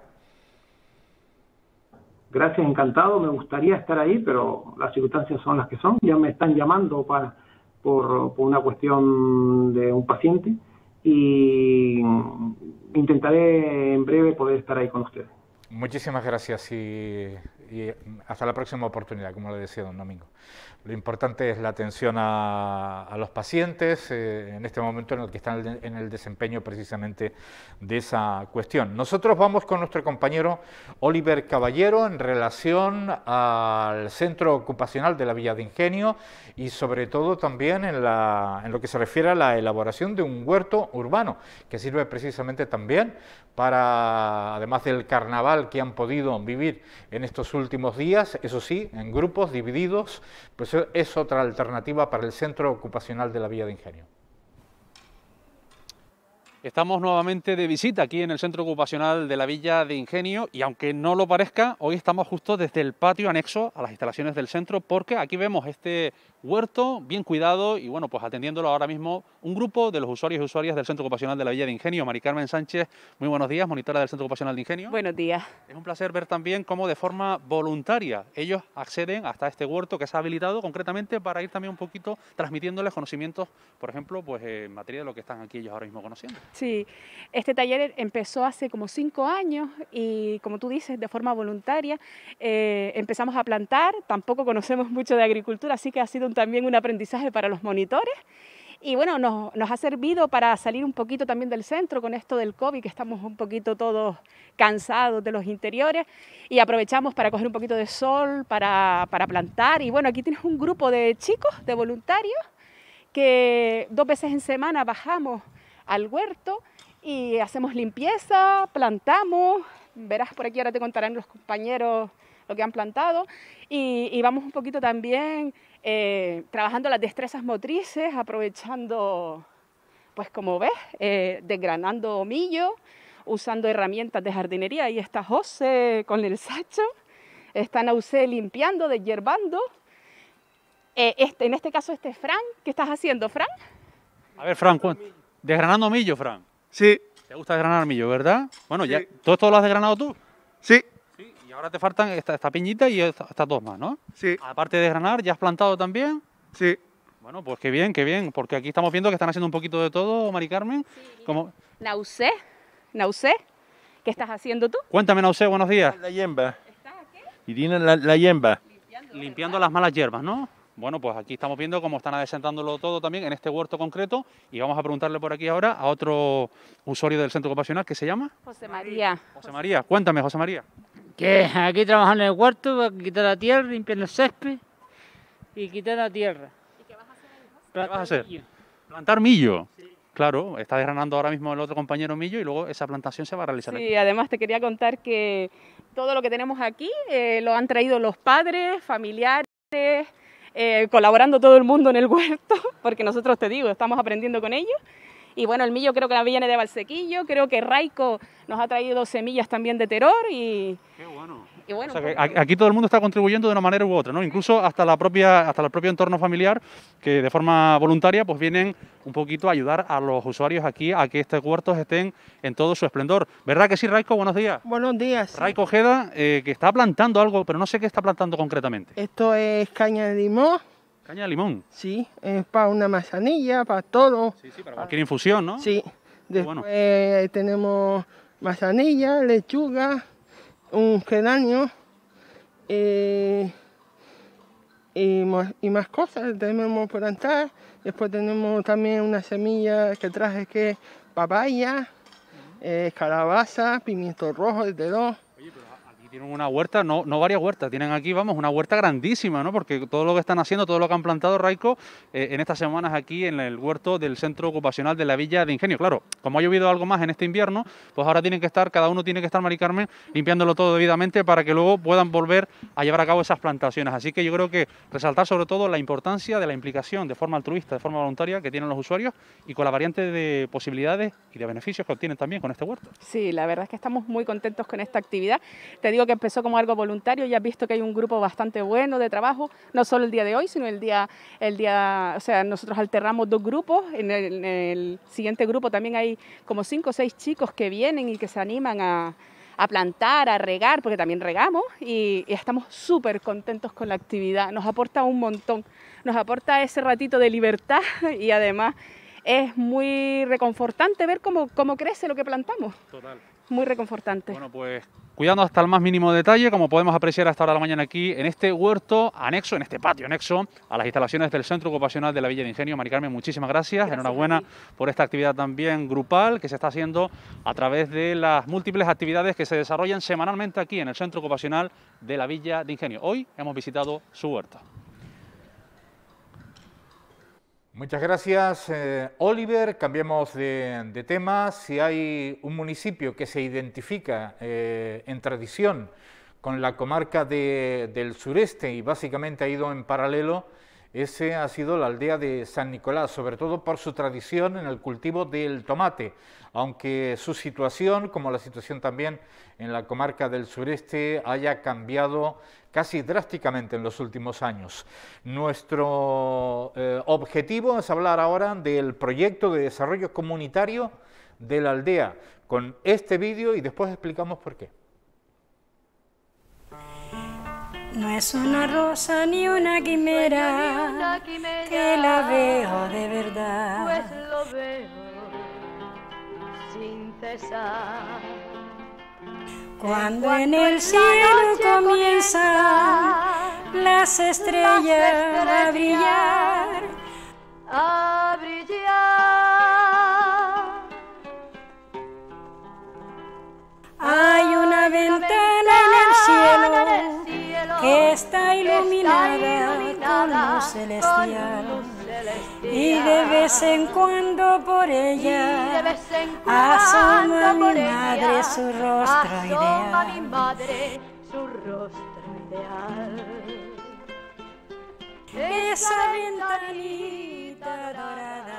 Gracias, encantado. Me gustaría estar ahí, pero las circunstancias son las que son. Ya me están llamando para, por, por una cuestión de un paciente y intentaré en breve poder estar ahí con ustedes. Muchísimas gracias y, y hasta la próxima oportunidad, como le decía don Domingo. Lo importante es la atención a, a los pacientes eh, en este momento en el que están en el desempeño precisamente de esa cuestión. Nosotros vamos con nuestro compañero Oliver Caballero en relación al centro ocupacional de la Villa de Ingenio y sobre todo también en, la, en lo que se refiere a la elaboración de un huerto urbano que sirve precisamente también para, además del carnaval que han podido vivir en estos últimos días, eso sí, en grupos divididos, pues es otra alternativa para el centro ocupacional de la Villa de Ingenio. Estamos nuevamente de visita aquí en el centro ocupacional de la Villa de Ingenio y aunque no lo parezca, hoy estamos justo desde el patio anexo a las instalaciones del centro porque aquí vemos este huerto bien cuidado y bueno, pues atendiéndolo ahora mismo un grupo de los usuarios y usuarias del centro ocupacional de la Villa de Ingenio. Mari Carmen Sánchez, muy buenos días, monitora del centro ocupacional de Ingenio. Buenos días. Es un placer ver también cómo de forma voluntaria ellos acceden hasta este huerto que se ha habilitado concretamente para ir también un poquito transmitiéndoles conocimientos, por ejemplo, pues en materia de lo que están aquí ellos ahora mismo conociendo. Sí, este taller empezó hace como cinco años y como tú dices, de forma voluntaria, eh, empezamos a plantar, tampoco conocemos mucho de agricultura, así que ha sido un, también un aprendizaje para los monitores. Y bueno, nos, nos ha servido para salir un poquito también del centro con esto del COVID, que estamos un poquito todos cansados de los interiores y aprovechamos para coger un poquito de sol, para, para plantar. Y bueno, aquí tienes un grupo de chicos, de voluntarios, que dos veces en semana bajamos al huerto y hacemos limpieza, plantamos, verás por aquí ahora te contarán los compañeros lo que han plantado y, y vamos un poquito también eh, trabajando las destrezas motrices, aprovechando, pues como ves, eh, desgranando millo, usando herramientas de jardinería. Ahí está José con el sacho, está Nausé limpiando, deshierbando. Eh, este, en este caso este es Fran. ¿Qué estás haciendo, Fran? A ver, Fran, ¿desgranando millo, Fran? Sí. ¿Te gusta desgranar millo, verdad? Bueno, Sí. ya, ¿todo esto lo has desgranado tú? Sí. Sí. Y ahora te faltan esta, esta piñita y esta- estas dos más, ¿no? Sí. Aparte de desgranar, ¿ya has plantado también? Sí. Bueno, pues qué bien, qué bien, porque aquí estamos viendo que están haciendo un poquito de todo, Mari Carmen. Como... Nausé, Nausé, ¿qué estás haciendo tú? Cuéntame, Nausé, buenos días. La hierba. Y tiene la, la hierba. Limpiando las malas hierbas, ¿no? Bueno, pues aquí estamos viendo cómo están adecentándolo todo también en este huerto concreto y vamos a preguntarle por aquí ahora a otro usuario del centro ocupacional que se llama José María. José María. Cuéntame, José María. Que aquí trabajando en el huerto, para quitar la tierra, limpiar el césped y quitar la tierra. ¿Y qué vas a hacer ahí, José? ¿Qué vas a hacer? Plantar millo. Claro, está desgranando ahora mismo el otro compañero millo y luego esa plantación se va a realizar aquí. Sí, además te quería contar que todo lo que tenemos aquí eh, lo han traído los padres, familiares, eh, colaborando todo el mundo en el huerto, porque nosotros, te digo, estamos aprendiendo con ellos. Y bueno, el millo creo que viene de Valsequillo, creo que Raico nos ha traído semillas también de teror y... Qué bueno. y bueno, O sea, que pues, a- aquí todo el mundo está contribuyendo de una manera u otra, ¿no? Incluso hasta la propia, hasta el propio entorno familiar, que de forma voluntaria pues vienen un poquito a ayudar a los usuarios aquí a que estos huertos estén en todo su esplendor. ¿Verdad que sí, Raico? Buenos días. Buenos días. Raico Ojeda, eh, que está plantando algo, pero no sé qué está plantando concretamente. Esto es caña de limón, Caña de limón. sí, es para una manzanilla, para todo. Sí, sí, para cualquier infusión, ¿no? Sí. Qué Después bueno. tenemos manzanilla, lechuga, un geranio eh, y, mo- y más cosas tenemos por plantar. Después tenemos también una semilla que traje que es papaya, eh, calabaza, pimiento rojo, de dos. Oye, pero aquí Tienen una huerta, no, no varias huertas, tienen aquí, vamos, una huerta grandísima, ¿no? Porque todo lo que están haciendo, todo lo que han plantado, Raico, eh, en estas semanas aquí en el huerto del Centro Ocupacional de la Villa de Ingenio. Claro, como ha llovido algo más en este invierno, pues ahora tienen que estar, cada uno tiene que estar, Mari Carmen, limpiándolo todo debidamente para que luego puedan volver a llevar a cabo esas plantaciones. Así que yo creo que resaltar sobre todo la importancia de la implicación de forma altruista, de forma voluntaria que tienen los usuarios y con la variante de posibilidades y de beneficios que obtienen también con este huerto. Sí, la verdad es que estamos muy contentos con esta actividad. Te digo que empezó como algo voluntario, ya has visto que hay un grupo bastante bueno de trabajo, no solo el día de hoy, sino el día, el día, o sea, nosotros alternamos dos grupos, en el, en el siguiente grupo también hay como cinco o seis chicos que vienen y que se animan a, a plantar, a regar, porque también regamos y, y estamos súper contentos con la actividad, nos aporta un montón, nos aporta ese ratito de libertad y además es muy reconfortante ver cómo, cómo crece lo que plantamos. Total. Muy reconfortante. Bueno, pues cuidando hasta el más mínimo detalle, como podemos apreciar hasta ahora de la mañana aquí, en este huerto anexo, en este patio anexo a las instalaciones del Centro Ocupacional de la Villa de Ingenio. Mari Carmen, muchísimas gracias. gracias Enhorabuena por esta actividad también grupal que se está haciendo a través de las múltiples actividades que se desarrollan semanalmente aquí en el Centro Ocupacional de la Villa de Ingenio. Hoy hemos visitado su huerto. Muchas gracias, eh, Oliver. Cambiemos de, de tema. Si hay un municipio que se identifica eh, en tradición con la comarca de, del sureste y básicamente ha ido en paralelo, ese ha sido la aldea de San Nicolás, sobre todo por su tradición en el cultivo del tomate, aunque su situación, como la situación también en la comarca del sureste, haya cambiado casi drásticamente en los últimos años. Nuestro eh, objetivo es hablar ahora del proyecto de desarrollo comunitario de la aldea, con este vídeo y después explicamos por qué. No es una rosa ni una quimera, que la veo de verdad, pues lo veo sin cesar. Cuando en el cielo comienzan las estrellas a brillar, a brillar. Hay una ventana en el cielo que está iluminada con luz celestial, y de vez en cuando por ella asoma mi madre su rostro ideal. mi madre su rostro ideal. Esa ventanita dorada.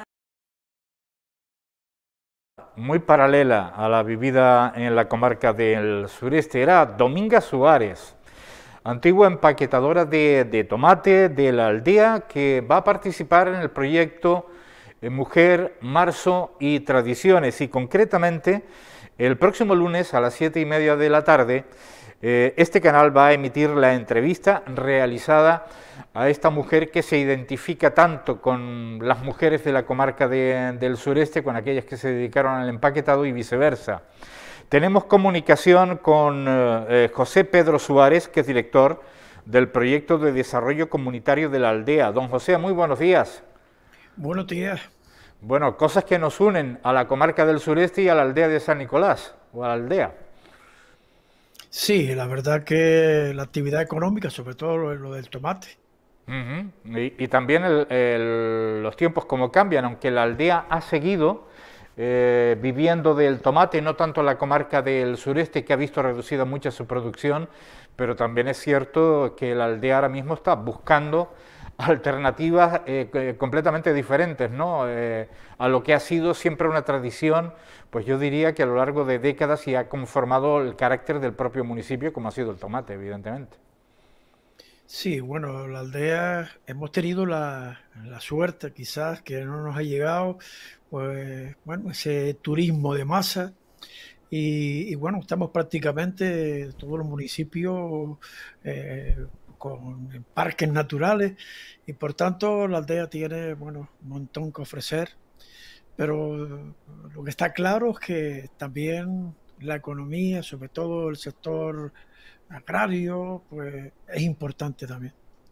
Muy paralela a la vivida en la comarca del sureste era Dominga Suárez, antigua empaquetadora de, de tomate de la aldea, que va a participar en el proyecto Mujer, Marzo y Tradiciones, y concretamente el próximo lunes a las siete y media de la tarde eh, este canal va a emitir la entrevista realizada a esta mujer que se identifica tanto con las mujeres de la comarca de, del sureste, con aquellas que se dedicaron al empaquetado y viceversa. Tenemos comunicación con eh, José Pedro Suárez, que es director del proyecto de desarrollo comunitario de la aldea. Don José, muy buenos días. Buenos días. Bueno, cosas que nos unen a la comarca del sureste y a la aldea de San Nicolás, o a la aldea. Sí, la verdad que la actividad económica, sobre todo lo, lo del tomate. Uh-huh. y, y también el, el, los tiempos como cambian, aunque la aldea ha seguido eh, viviendo del tomate, no tanto la comarca del sureste, que ha visto reducida mucha su producción, pero también es cierto que la aldea ahora mismo está buscando alternativas eh, completamente diferentes, ¿no? Eh, a lo que ha sido siempre una tradición, pues yo diría que a lo largo de décadas y ha conformado el carácter del propio municipio, como ha sido el tomate, evidentemente. Sí, bueno, la aldea hemos tenido la, la suerte quizás que no nos ha llegado, pues bueno, ese turismo de masa y, y bueno, estamos prácticamente todos los municipios eh, con parques naturales y por tanto la aldea tiene, bueno, un montón que ofrecer, pero lo que está claro es que también la economía, sobre todo el sector agrario, pues es importante también.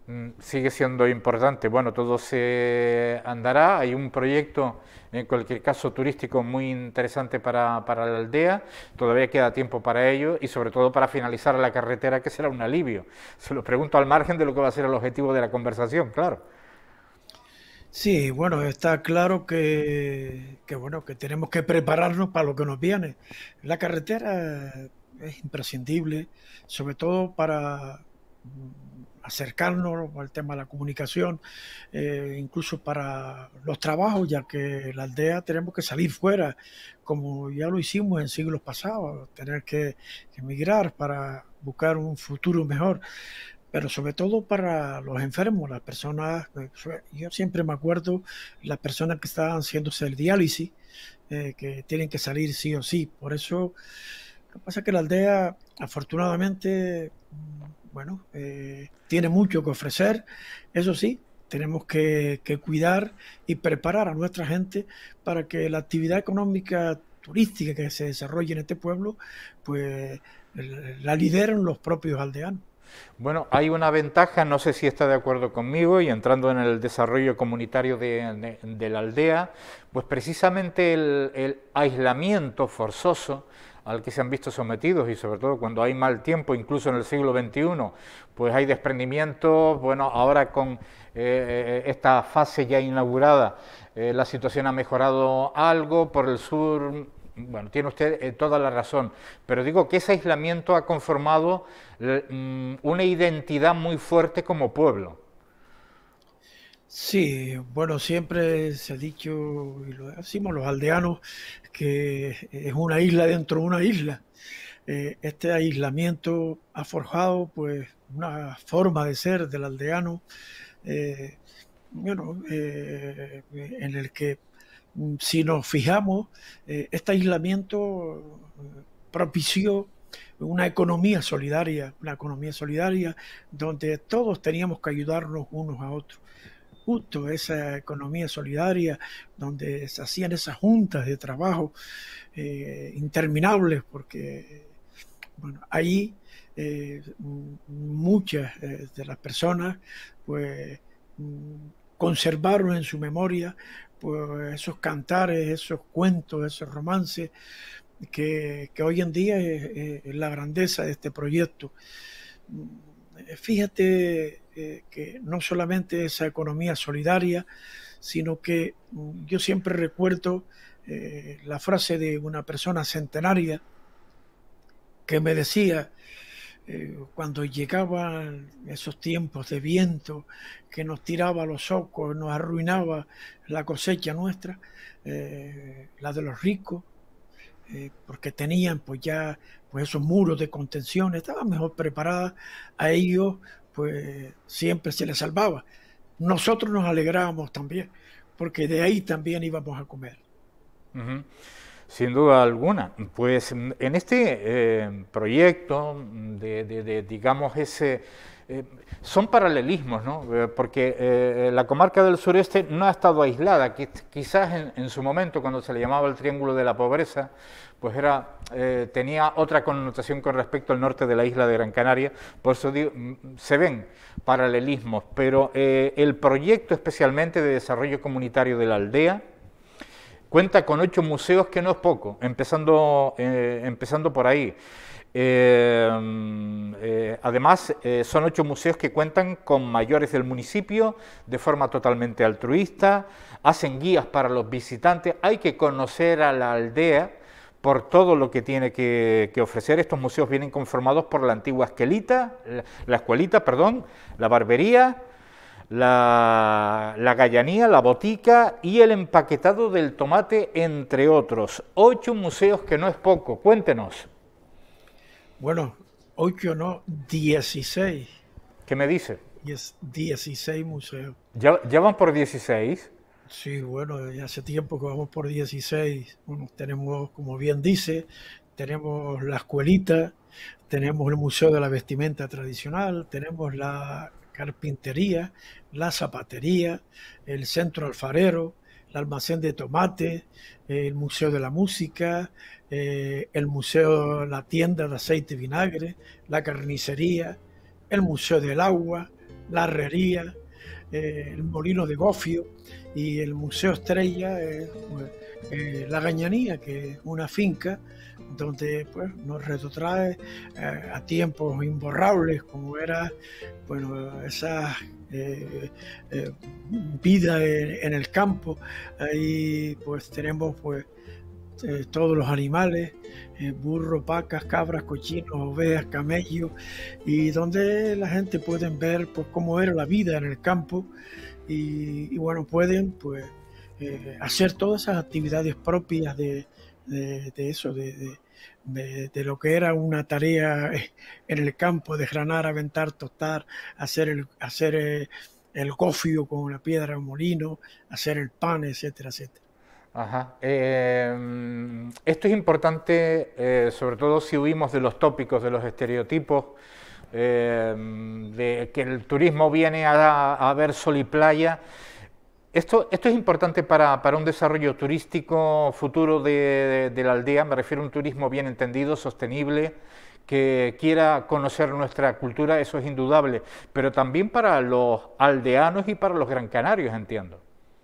Sigue siendo importante. Bueno, todo se andará. Hay un proyecto, en cualquier caso, turístico muy interesante para, para la aldea. Todavía queda tiempo para ello y sobre todo para finalizar la carretera, que será un alivio. Se lo pregunto al margen de lo que va a ser el objetivo de la conversación, claro. Sí, bueno, está claro que, que, bueno, que tenemos que prepararnos para lo que nos viene. La carretera es imprescindible, sobre todo para acercarnos al tema de la comunicación, eh, incluso para los trabajos, ya que la aldea tenemos que salir fuera, como ya lo hicimos en siglos pasados, tener que emigrar para buscar un futuro mejor, pero sobre todo para los enfermos, las personas, yo siempre me acuerdo, las personas que estaban haciéndose el diálisis, eh, que tienen que salir sí o sí, por eso, lo que pasa es que la aldea, afortunadamente, bueno, eh, tiene mucho que ofrecer, eso sí, tenemos que, que cuidar y preparar a nuestra gente para que la actividad económica turística que se desarrolle en este pueblo, pues la lideren los propios aldeanos. Bueno, hay una ventaja, no sé si está de acuerdo conmigo, y entrando en el desarrollo comunitario de, de, de la aldea, pues precisamente el, el aislamiento forzoso al que se han visto sometidos, y sobre todo cuando hay mal tiempo, incluso en el siglo veintiuno, pues hay desprendimientos. Bueno, ahora con eh, esta fase ya inaugurada, eh, la situación ha mejorado algo, por el sur, bueno, tiene usted eh, toda la razón, pero digo que ese aislamiento ha conformado eh, una identidad muy fuerte como pueblo. Sí, bueno, siempre se ha dicho, y lo decimos los aldeanos, que es una isla dentro de una isla. Eh, este aislamiento ha forjado pues una forma de ser del aldeano, eh, bueno, eh, en el que si nos fijamos, eh, este aislamiento propició una economía solidaria, una economía solidaria donde todos teníamos que ayudarnos unos a otros. Justo esa economía solidaria donde se hacían esas juntas de trabajo eh, interminables, porque bueno, ahí eh, muchas eh, de las personas pues conservaron en su memoria pues esos cantares, esos cuentos, esos romances que, que hoy en día es, es la grandeza de este proyecto. Fíjate eh, que no solamente esa economía solidaria, sino que yo siempre recuerdo eh, la frase de una persona centenaria que me decía eh, cuando llegaban esos tiempos de viento que nos tiraba los socos, nos arruinaba la cosecha nuestra, eh, la de los ricos, Eh, porque tenían pues ya pues esos muros de contención, estaban mejor preparadas, a ellos pues siempre se les salvaba. Nosotros nos alegrábamos también, porque de ahí también íbamos a comer. Uh-huh. Sin duda alguna. Pues en este eh, proyecto de, de, de digamos ese Eh, son paralelismos, ¿no? Eh, porque eh, la comarca del sureste no ha estado aislada, que quizás en, en su momento, cuando se le llamaba el Triángulo de la Pobreza, pues era, eh, tenía otra connotación con respecto al norte de la isla de Gran Canaria, por eso digo, se ven paralelismos, pero eh, el proyecto especialmente de desarrollo comunitario de la aldea cuenta con ocho museos, que no es poco, empezando, eh, empezando por ahí. Eh, eh, además, eh, son ocho museos que cuentan con mayores del municipio de forma totalmente altruista, hacen guías para los visitantes, hay que conocer a la aldea por todo lo que tiene que, que ofrecer. Estos museos vienen conformados por la antigua escuelita, la, la escuelita, perdón, la barbería, la, la gallanía, la botica y el empaquetado del tomate, entre otros. Ocho museos, que no es poco, cuéntenos. Bueno, ocho no, dieciséis. ¿Qué me dice? dieciséis museos. ¿Ya, ya van por dieciséis? Sí, bueno, ya hace tiempo que vamos por dieciséis. Bueno, tenemos, como bien dice, tenemos la escuelita, tenemos el Museo de la Vestimenta Tradicional, tenemos la carpintería, la zapatería, el centro alfarero, el almacén de tomate, el Museo de la Música, eh, el museo, la tienda de aceite y vinagre, la carnicería, el Museo del Agua, la herrería, eh, el molino de Gofio y el Museo Estrella, eh, pues, eh, La Gañanía, que es una finca donde pues, nos retrotrae eh, a tiempos imborrables, como era bueno, esa eh, eh, vida en, en el campo. Ahí pues tenemos pues eh, todos los animales, eh, burros, vacas, cabras, cochinos, ovejas, camellos, y donde la gente puede ver pues cómo era la vida en el campo y, y bueno, pueden pues eh, hacer todas esas actividades propias de, de, de eso, de, de De, de lo que era una tarea en el campo, de granar, aventar, tostar, hacer el, hacer el, el gofio con la piedra de molino, hacer el pan, etcétera, etcétera. Ajá. Eh, esto es importante, eh, sobre todo si huimos de los tópicos, de los estereotipos, eh, de que el turismo viene a, a ver sol y playa. Esto, esto es importante para, para un desarrollo turístico futuro de, de, de la aldea, me refiero a un turismo bien entendido, sostenible, que quiera conocer nuestra cultura, eso es indudable, pero también para los aldeanos y para los gran canarios, entiendo.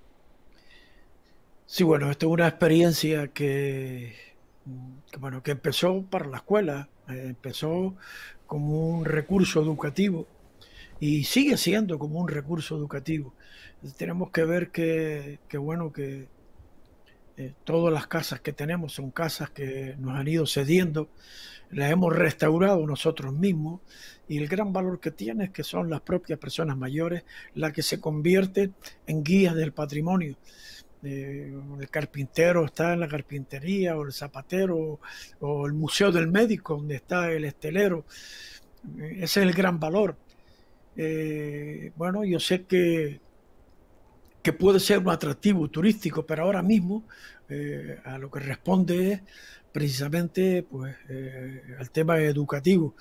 Sí, bueno, esto es una experiencia que, que, bueno, que empezó para la escuela, eh, empezó como un recurso educativo y sigue siendo como un recurso educativo. Tenemos que ver que, que bueno, que eh, todas las casas que tenemos son casas que nos han ido cediendo, las hemos restaurado nosotros mismos, y el gran valor que tiene es que son las propias personas mayores las que se convierten en guías del patrimonio. Eh, el carpintero está en la carpintería, o el zapatero, o el museo del médico, donde está el estelero. Ese es el gran valor. Eh, bueno, yo sé que que puede ser un atractivo turístico, pero ahora mismo eh, a lo que responde es precisamente pues, eh, al tema educativo.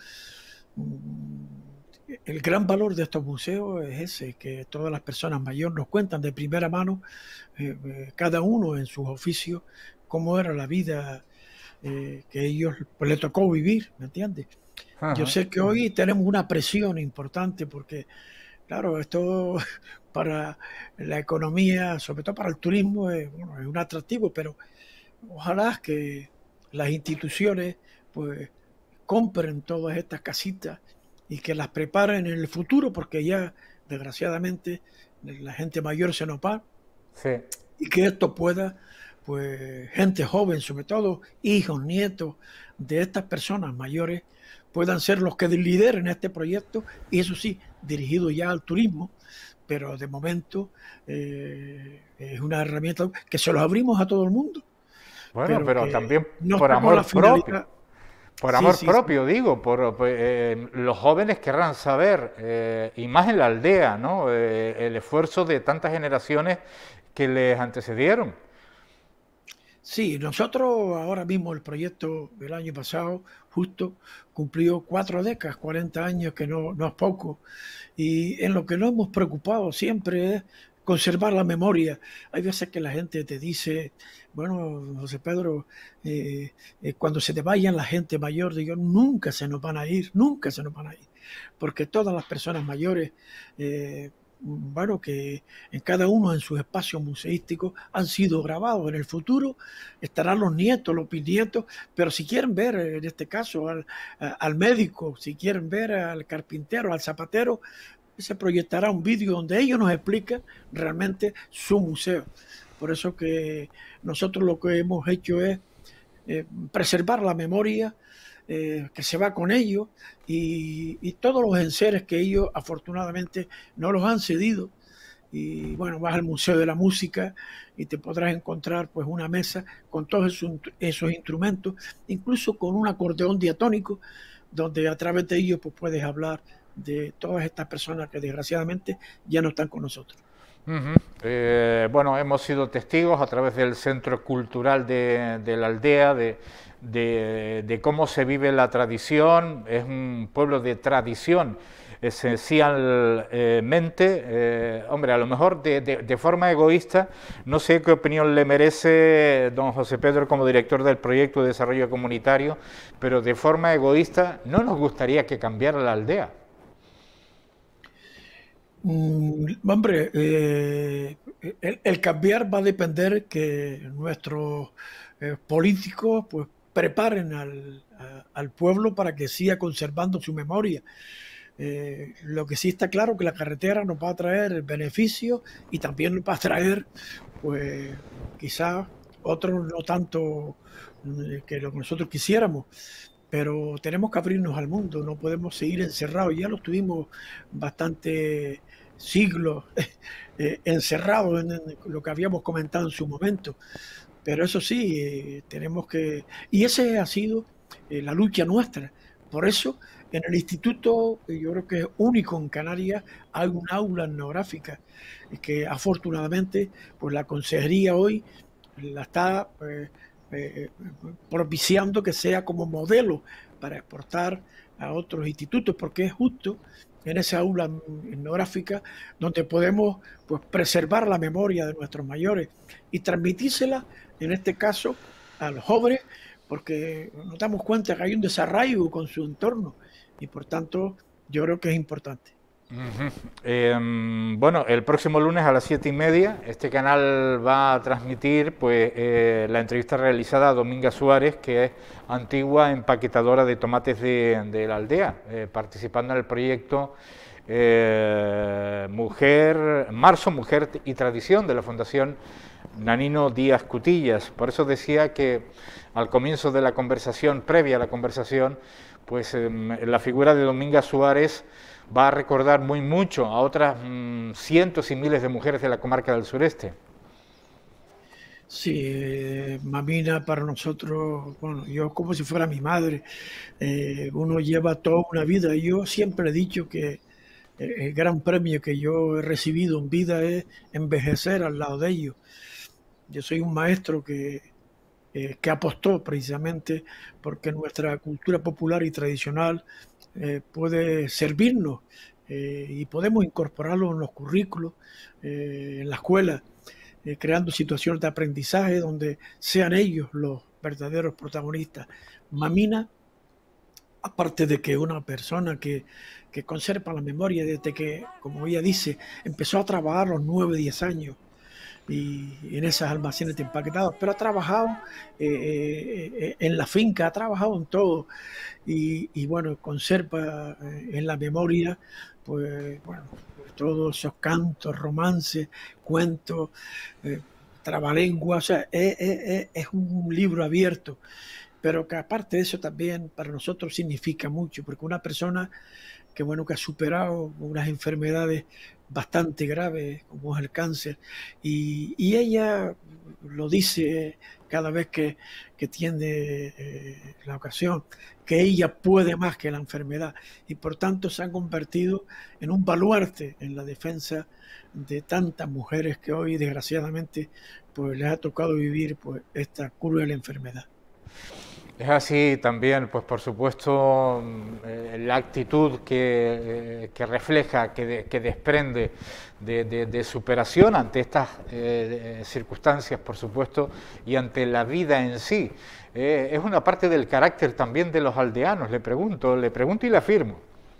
El gran valor de estos museos es ese, que todas las personas mayores nos cuentan de primera mano, eh, eh, cada uno en sus oficios, cómo era la vida eh, que ellos pues, les tocó vivir, ¿me entiendes? Ajá. Yo sé que hoy tenemos una presión importante porque, claro, esto para la economía, sobre todo para el turismo, es, bueno, es un atractivo, pero ojalá que las instituciones pues compren todas estas casitas y que las preparen en el futuro, porque ya desgraciadamente la gente mayor se nos va, sí. Y que esto pueda, pues gente joven, sobre todo hijos, nietos de estas personas mayores, puedan ser los que lideren este proyecto, y eso sí, dirigido ya al turismo, pero de momento eh, es una herramienta que se los abrimos a todo el mundo. Bueno, pero, pero también no por amor propio. Por amor sí, sí, propio, sí. digo, por, por eh, los jóvenes querrán saber, eh, y más en la aldea, ¿no? Eh, el esfuerzo de tantas generaciones que les antecedieron. Sí, nosotros ahora mismo el proyecto del año pasado justo cumplió cuatro décadas, cuarenta años, que no, no es poco. Y en lo que nos hemos preocupado siempre es conservar la memoria. Hay veces que la gente te dice, bueno, José Pedro, eh, eh, cuando se te vayan la gente mayor, digo, nunca se nos van a ir, nunca se nos van a ir. Porque todas las personas mayores, eh, bueno, que en cada uno en sus espacios museísticos han sido grabados. En el futuro estarán los nietos, los bisnietos, pero si quieren ver, en este caso, al, al médico, si quieren ver al carpintero, al zapatero, se proyectará un vídeo donde ellos nos explican realmente su museo. Por eso que nosotros lo que hemos hecho es eh, preservar la memoria eh, que se va con ellos, y, y todos los enseres que ellos afortunadamente no los han cedido. Y bueno, vas al Museo de la Música y te podrás encontrar pues una mesa con todos esos, esos instrumentos, incluso con un acordeón diatónico, donde a través de ellos pues puedes hablar de todas estas personas que desgraciadamente ya no están con nosotros. Uh-huh. eh, bueno, hemos sido testigos a través del Centro Cultural de, de la aldea de, de, de cómo se vive la tradición. Es un pueblo de tradición esencialmente. Eh, hombre, a lo mejor de, de, de forma egoísta, no sé qué opinión le merece don José Pedro como director del proyecto de desarrollo comunitario, pero de forma egoísta no nos gustaría que cambiara la aldea. Mm, hombre, eh, el, el cambiar va a depender que nuestros eh, políticos pues preparen al, a- al pueblo para que siga conservando su memoria. Eh, lo que sí está claro que la carretera nos va a traer beneficios y también nos va a traer, pues, quizás otros no tanto eh, que lo que nosotros quisiéramos, pero tenemos que abrirnos al mundo, no podemos seguir encerrados. Ya lo estuvimos bastante siglos eh, encerrados en, en lo que habíamos comentado en su momento. Pero eso sí, eh, tenemos que... Y ese ha sido eh, la lucha nuestra. Por eso, en el instituto, eh, yo creo que es único en Canarias, hay un aula etnográfica eh, que afortunadamente, pues la consejería hoy la está eh, eh, propiciando que sea como modelo para exportar a otros institutos, porque es justo en esa aula etnográfica donde podemos pues preservar la memoria de nuestros mayores y transmitírsela, en este caso, a los jóvenes, porque nos damos cuenta que hay un desarraigo con su entorno y por tanto yo creo que es importante. Ujú. Eh, bueno, el próximo lunes a las siete y media este canal va a transmitir pues eh, la entrevista realizada a Dominga Suárez, que es antigua empaquetadora de tomates de, de la aldea, eh, participando en el proyecto eh, Mujer, Marzo, Mujer y Tradición de la Fundación Nanino Díaz Cutillas. Por eso decía que al comienzo de la conversación, previa a la conversación, pues eh, la figura de Dominga Suárez va a recordar muy mucho a otras mmm, cientos y miles de mujeres de la comarca del sureste. Sí, eh, Mamina para nosotros, bueno, yo como si fuera mi madre, eh, uno lleva toda una vida. Yo siempre he dicho que el, el gran premio que yo he recibido en vida es envejecer al lado de ellos. Yo soy un maestro que, eh, que apostó precisamente porque nuestra cultura popular y tradicional eh, puede servirnos eh, y podemos incorporarlo en los currículos, eh, en la escuela, eh, creando situaciones de aprendizaje donde sean ellos los verdaderos protagonistas. Mamina, aparte de que una persona que, que conserva la memoria desde que, como ella dice, empezó a trabajar a los nueve, diez años, y en esas almacenes de empaquetados, pero ha trabajado eh, eh, en la finca, ha trabajado en todo y, y bueno, conserva eh, en la memoria pues bueno, todos esos cantos, romances, cuentos, eh, trabalenguas, o sea, es, es, es un libro abierto, pero que aparte de eso también para nosotros significa mucho, porque una persona que bueno que ha superado unas enfermedades bastante graves como es el cáncer y, y ella lo dice cada vez que, que tiene eh, la ocasión, que ella puede más que la enfermedad y por tanto se han convertido en un baluarte en la defensa de tantas mujeres que hoy desgraciadamente pues les ha tocado vivir pues esta cruel enfermedad. Es así también, pues por supuesto, eh, la actitud que, eh, que refleja, que, de, que desprende de, de, de superación ante estas eh, circunstancias, por supuesto, y ante la vida en sí. Eh, es una parte del carácter también de los aldeanos, le pregunto, le pregunto y le afirmo.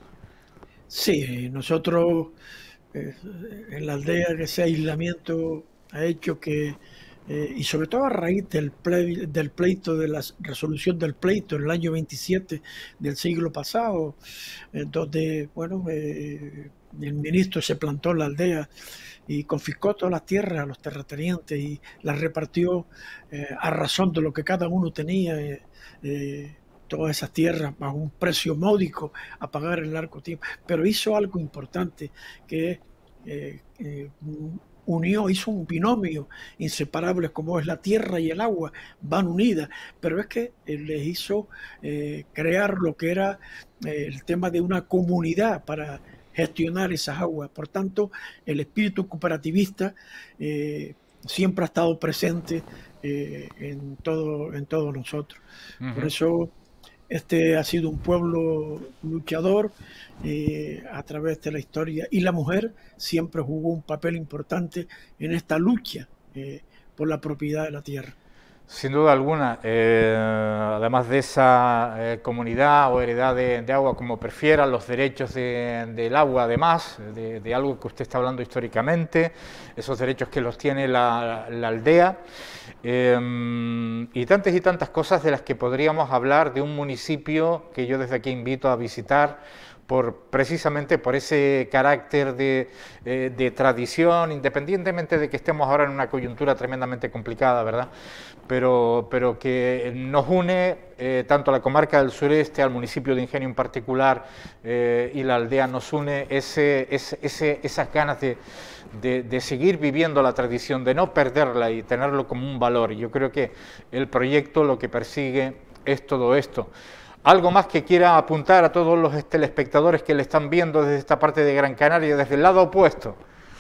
Sí, nosotros eh, en la aldea ese aislamiento ha hecho que Eh, y sobre todo a raíz del, ple, del pleito, de la resolución del pleito en el año veintisiete del siglo pasado, eh, donde bueno, eh, el ministro se plantó en la aldea y confiscó todas las tierras a los terratenientes y las repartió eh, a razón de lo que cada uno tenía, eh, eh, todas esas tierras bajo un precio módico a pagar en largo tiempo. Pero hizo algo importante, que eh, eh, unió, hizo un binomio inseparable como es la tierra y el agua, van unidas, pero es que les hizo eh, crear lo que era eh, el tema de una comunidad para gestionar esas aguas. Por tanto, el espíritu cooperativista eh, siempre ha estado presente eh, en, todo, en todos nosotros. Uh-huh. Por eso este ha sido un pueblo luchador eh, a través de la historia y la mujer siempre jugó un papel importante en esta lucha eh, por la propiedad de la tierra. Sin duda alguna, eh, además de esa eh, comunidad o heredad de, de agua, como prefiera, los derechos de, del agua, además, de, de algo que usted está hablando históricamente, esos derechos que los tiene la, la aldea, eh, y tantas y tantas cosas de las que podríamos hablar de un municipio que yo desde aquí invito a visitar, por, precisamente por ese carácter de, eh, de tradición, independientemente de que estemos ahora en una coyuntura tremendamente complicada, ¿verdad? Pero, pero que nos une eh, tanto a la comarca del sureste, al municipio de Ingenio en particular, eh, y la aldea nos une ese, ese, ese, esas ganas de, de, de seguir viviendo la tradición, de no perderla y tenerlo como un valor. Yo creo que el proyecto lo que persigue es todo esto. ¿Algo más que quiera apuntar a todos los telespectadores que le están viendo desde esta parte de Gran Canaria, desde el lado opuesto?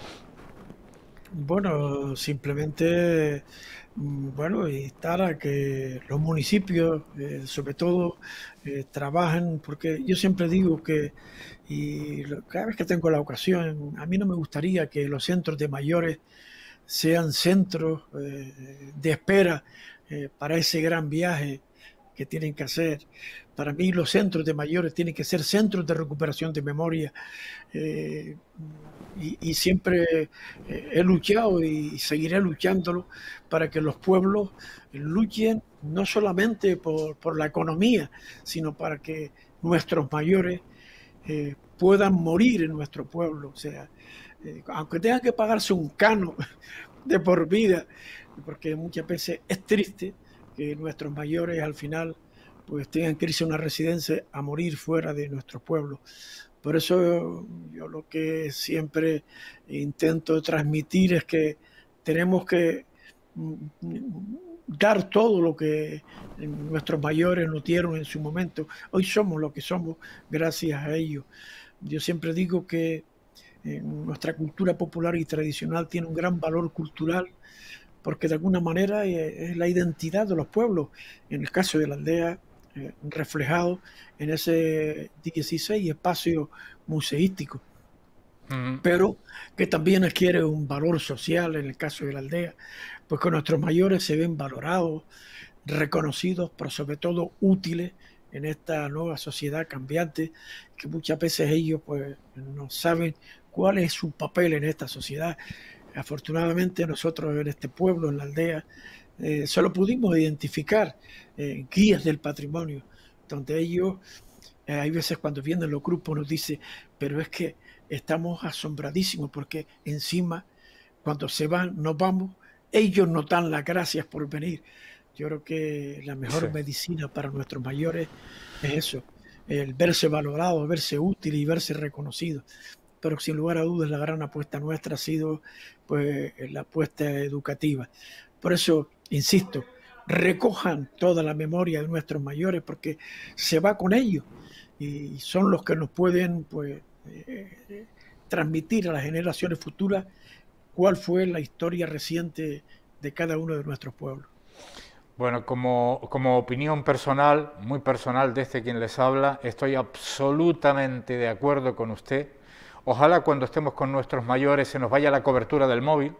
Bueno, simplemente, bueno, instar a que los municipios, eh, sobre todo, eh, trabajen, porque yo siempre digo que, y cada vez que tengo la ocasión, a mí no me gustaría que los centros de mayores sean centros eh, de espera eh, para ese gran viaje que tienen que hacer. Para mí los centros de mayores tienen que ser centros de recuperación de memoria, eh, y, y siempre eh, he luchado y seguiré luchándolo para que los pueblos luchen no solamente por, por la economía, sino para que nuestros mayores eh, puedan morir en nuestro pueblo. O sea, eh, aunque tengan que pagarse un cano de por vida, porque muchas veces es triste que nuestros mayores al final pues tengan que irse a una residencia a morir fuera de nuestro pueblo. Por eso yo lo que siempre intento transmitir es que tenemos que dar todo lo que nuestros mayores nos dieron en su momento. Hoy somos lo que somos gracias a ellos. Yo siempre digo que nuestra cultura popular y tradicional tiene un gran valor cultural, porque de alguna manera es la identidad de los pueblos. En el caso de la aldea, eh, reflejado en ese dieciséis espacio museístico, uh-huh. pero que también adquiere un valor social en el caso de la aldea, pues que nuestros mayores se ven valorados, reconocidos, pero sobre todo útiles en esta nueva sociedad cambiante, que muchas veces ellos pues no saben cuál es su papel en esta sociedad. Afortunadamente nosotros en este pueblo, en la aldea, eh, solo pudimos identificar eh, guías del patrimonio, donde ellos, eh, hay veces cuando vienen los grupos nos dicen, pero es que estamos asombradísimos porque encima cuando se van, nos vamos, ellos nos dan las gracias por venir. Yo creo que la mejor sí. medicina para nuestros mayores es eso, el verse valorado, verse útil y verse reconocido. Pero sin lugar a dudas la gran apuesta nuestra ha sido pues la apuesta educativa. Por eso, insisto, recojan toda la memoria de nuestros mayores porque se va con ellos y son los que nos pueden pues eh, transmitir a las generaciones futuras cuál fue la historia reciente de cada uno de nuestros pueblos. Bueno, como, como opinión personal, muy personal desde quien les habla, estoy absolutamente de acuerdo con usted. Ojalá cuando estemos con nuestros mayores se nos vaya la cobertura del móvil,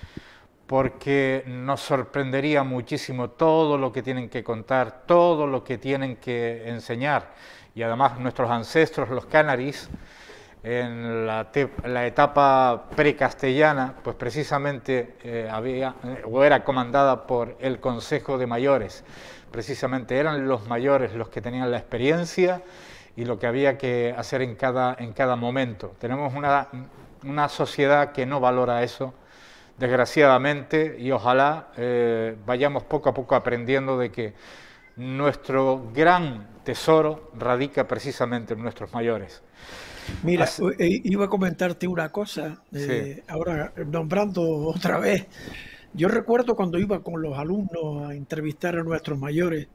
porque nos sorprendería muchísimo todo lo que tienen que contar, todo lo que tienen que enseñar. Y además nuestros ancestros, los canaris, en la, te, la etapa precastellana, pues precisamente eh, había, o era comandada por el Consejo de Mayores. Precisamente eran los mayores los que tenían la experiencia y lo que había que hacer en cada, en cada momento. Tenemos una, una sociedad que no valora eso, desgraciadamente, y ojalá eh, vayamos poco a poco aprendiendo de que nuestro gran tesoro radica precisamente en nuestros mayores. Mira, Así... iba a comentarte una cosa, eh, sí. ahora nombrando otra vez. Yo recuerdo cuando iba con los alumnos a entrevistar a nuestros mayores,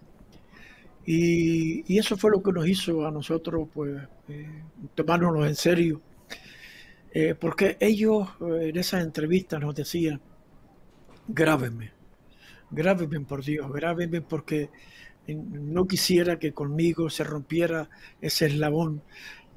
y, y eso fue lo que nos hizo a nosotros pues eh, tomárnoslos en serio, eh, porque ellos eh, en esas entrevistas nos decían, grábenme, grábenme por Dios, grábenme porque no quisiera que conmigo se rompiera ese eslabón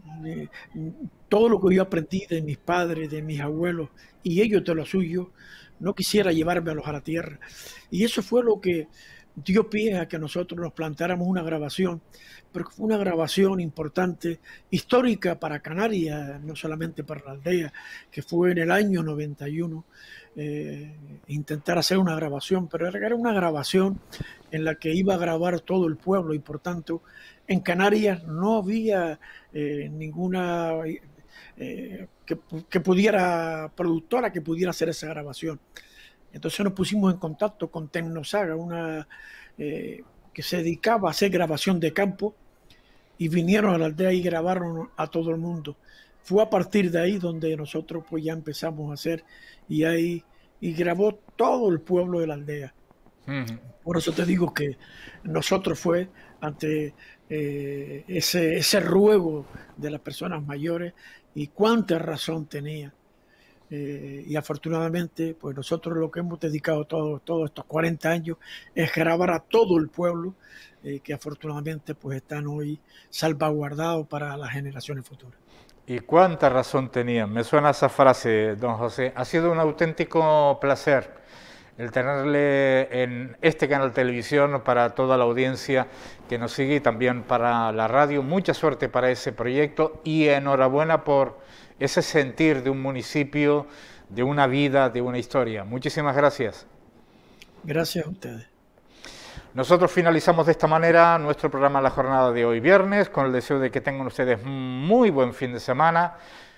eh, todo lo que yo aprendí de mis padres, de mis abuelos, y ellos de lo suyo, no quisiera llevármelos a la tierra. Y eso fue lo que dio pie a que nosotros nos plantáramos una grabación, pero fue una grabación importante, histórica para Canarias, no solamente para la aldea, que fue en el año noventa y uno, eh, intentar hacer una grabación, pero era una grabación en la que iba a grabar todo el pueblo y por tanto en Canarias no había eh, ninguna eh, que, que pudiera, productora que pudiera hacer esa grabación. Entonces nos pusimos en contacto con Tecnosaga, una eh, que se dedicaba a hacer grabación de campo, y vinieron a la aldea y grabaron a todo el mundo. Fue a partir de ahí donde nosotros pues ya empezamos a hacer, y ahí y grabó todo el pueblo de la aldea. Uh-huh. Por eso te digo que nosotros fue ante eh, ese, ese ruego de las personas mayores, y cuánta razón tenía. Eh, y afortunadamente, pues nosotros lo que hemos dedicado todos todo estos cuarenta años es grabar a todo el pueblo, eh, que afortunadamente pues están hoy salvaguardados para las generaciones futuras. Y cuánta razón tenían. Me suena esa frase, don José. Ha sido un auténtico placer el tenerle en este canal de televisión para toda la audiencia que nos sigue y también para la radio. Mucha suerte para ese proyecto y enhorabuena por ese sentir de un municipio, de una vida, de una historia. Muchísimas gracias. Gracias a ustedes. Nosotros finalizamos de esta manera nuestro programa La Jornada de hoy viernes, con el deseo de que tengan ustedes muy buen fin de semana.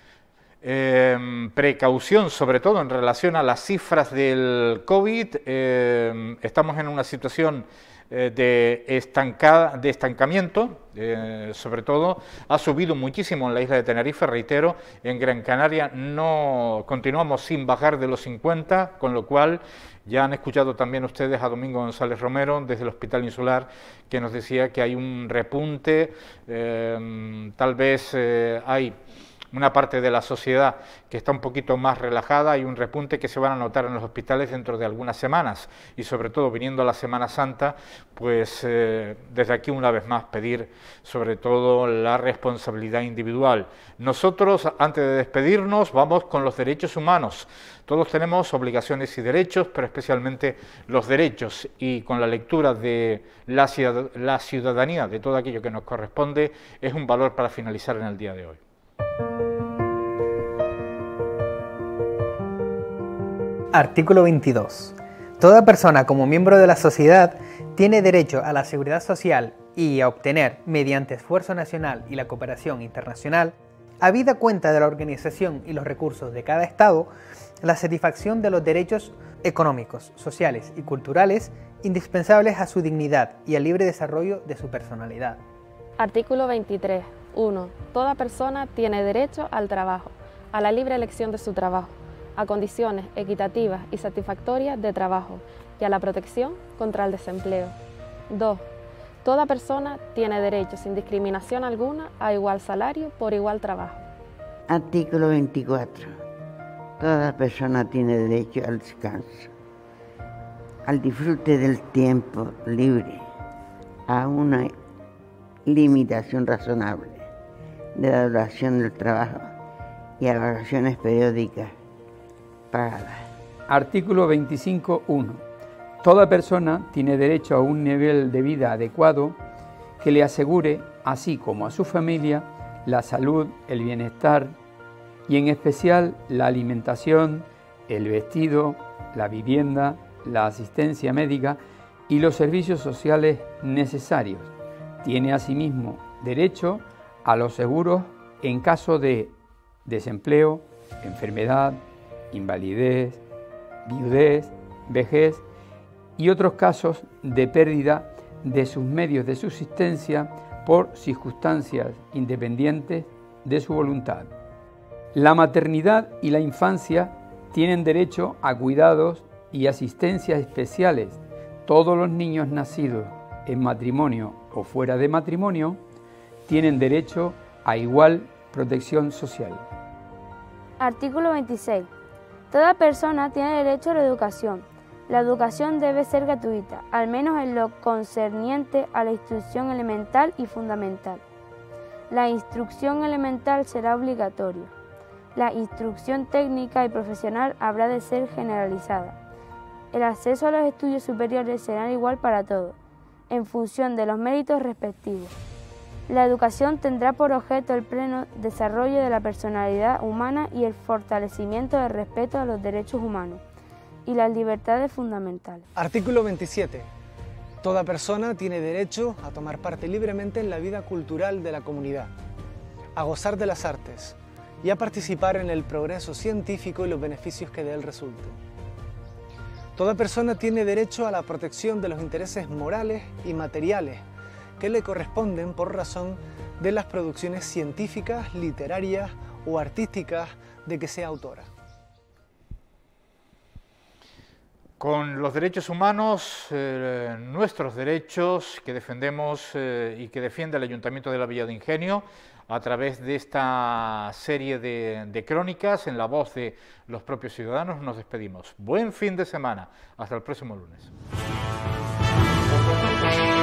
Eh, precaución sobre todo en relación a las cifras del COVID. Eh, estamos en una situación eh, de, estancada, de estancamiento, eh, sobre todo ha subido muchísimo en la isla de Tenerife, reitero, en Gran Canaria no continuamos sin bajar de los cincuenta, con lo cual ya han escuchado también ustedes a Domingo González Romero desde el Hospital Insular, que nos decía que hay un repunte, eh, tal vez eh, hay una parte de la sociedad que está un poquito más relajada y un repunte que se van a notar en los hospitales dentro de algunas semanas, y sobre todo viniendo a la Semana Santa, pues eh, desde aquí una vez más pedir sobre todo la responsabilidad individual. Nosotros, antes de despedirnos, vamos con los derechos humanos. Todos tenemos obligaciones y derechos, pero especialmente los derechos, y con la lectura de la ciudadanía, de todo aquello que nos corresponde, es un valor para finalizar en el día de hoy. Artículo veintidós. Toda persona como miembro de la sociedad tiene derecho a la seguridad social y a obtener, mediante esfuerzo nacional y la cooperación internacional, habida cuenta de la organización y los recursos de cada Estado, la satisfacción de los derechos económicos, sociales y culturales indispensables a su dignidad y al libre desarrollo de su personalidad. Artículo veintitrés. uno. Toda persona tiene derecho al trabajo, a la libre elección de su trabajo, a condiciones equitativas y satisfactorias de trabajo y a la protección contra el desempleo. dos. Toda persona tiene derecho sin discriminación alguna a igual salario por igual trabajo. Artículo veinticuatro. Toda persona tiene derecho al descanso, al disfrute del tiempo libre, a una limitación razonable de la duración del trabajo y a vacaciones periódicas pagadas. Artículo veinticinco punto uno. Toda persona tiene derecho a un nivel de vida adecuado que le asegure, así como a su familia, la salud, el bienestar y en especial la alimentación, el vestido, la vivienda, la asistencia médica y los servicios sociales necesarios. Tiene asimismo derecho a los seguros en caso de desempleo, enfermedad, invalidez, viudez, vejez y otros casos de pérdida de sus medios de subsistencia por circunstancias independientes de su voluntad. La maternidad y la infancia tienen derecho a cuidados y asistencias especiales. Todos los niños nacidos en matrimonio o fuera de matrimonio tienen derecho a igual protección social. Artículo veintiséis. Toda persona tiene derecho a la educación. La educación debe ser gratuita, al menos en lo concerniente a la instrucción elemental y fundamental. La instrucción elemental será obligatoria. La instrucción técnica y profesional habrá de ser generalizada. El acceso a los estudios superiores será igual para todos, en función de los méritos respectivos. La educación tendrá por objeto el pleno desarrollo de la personalidad humana y el fortalecimiento del respeto a los derechos humanos y las libertades fundamentales. Artículo veintisiete. Toda persona tiene derecho a tomar parte libremente en la vida cultural de la comunidad, a gozar de las artes y a participar en el progreso científico y los beneficios que de él resulten. Toda persona tiene derecho a la protección de los intereses morales y materiales que le corresponden por razón de las producciones científicas, literarias o artísticas de que sea autora. Con los derechos humanos, eh, nuestros derechos que defendemos eh, y que defiende el Ayuntamiento de la Villa de Ingenio a través de esta serie de, de crónicas en la voz de los propios ciudadanos, nos despedimos. Buen fin de semana. Hasta el próximo lunes.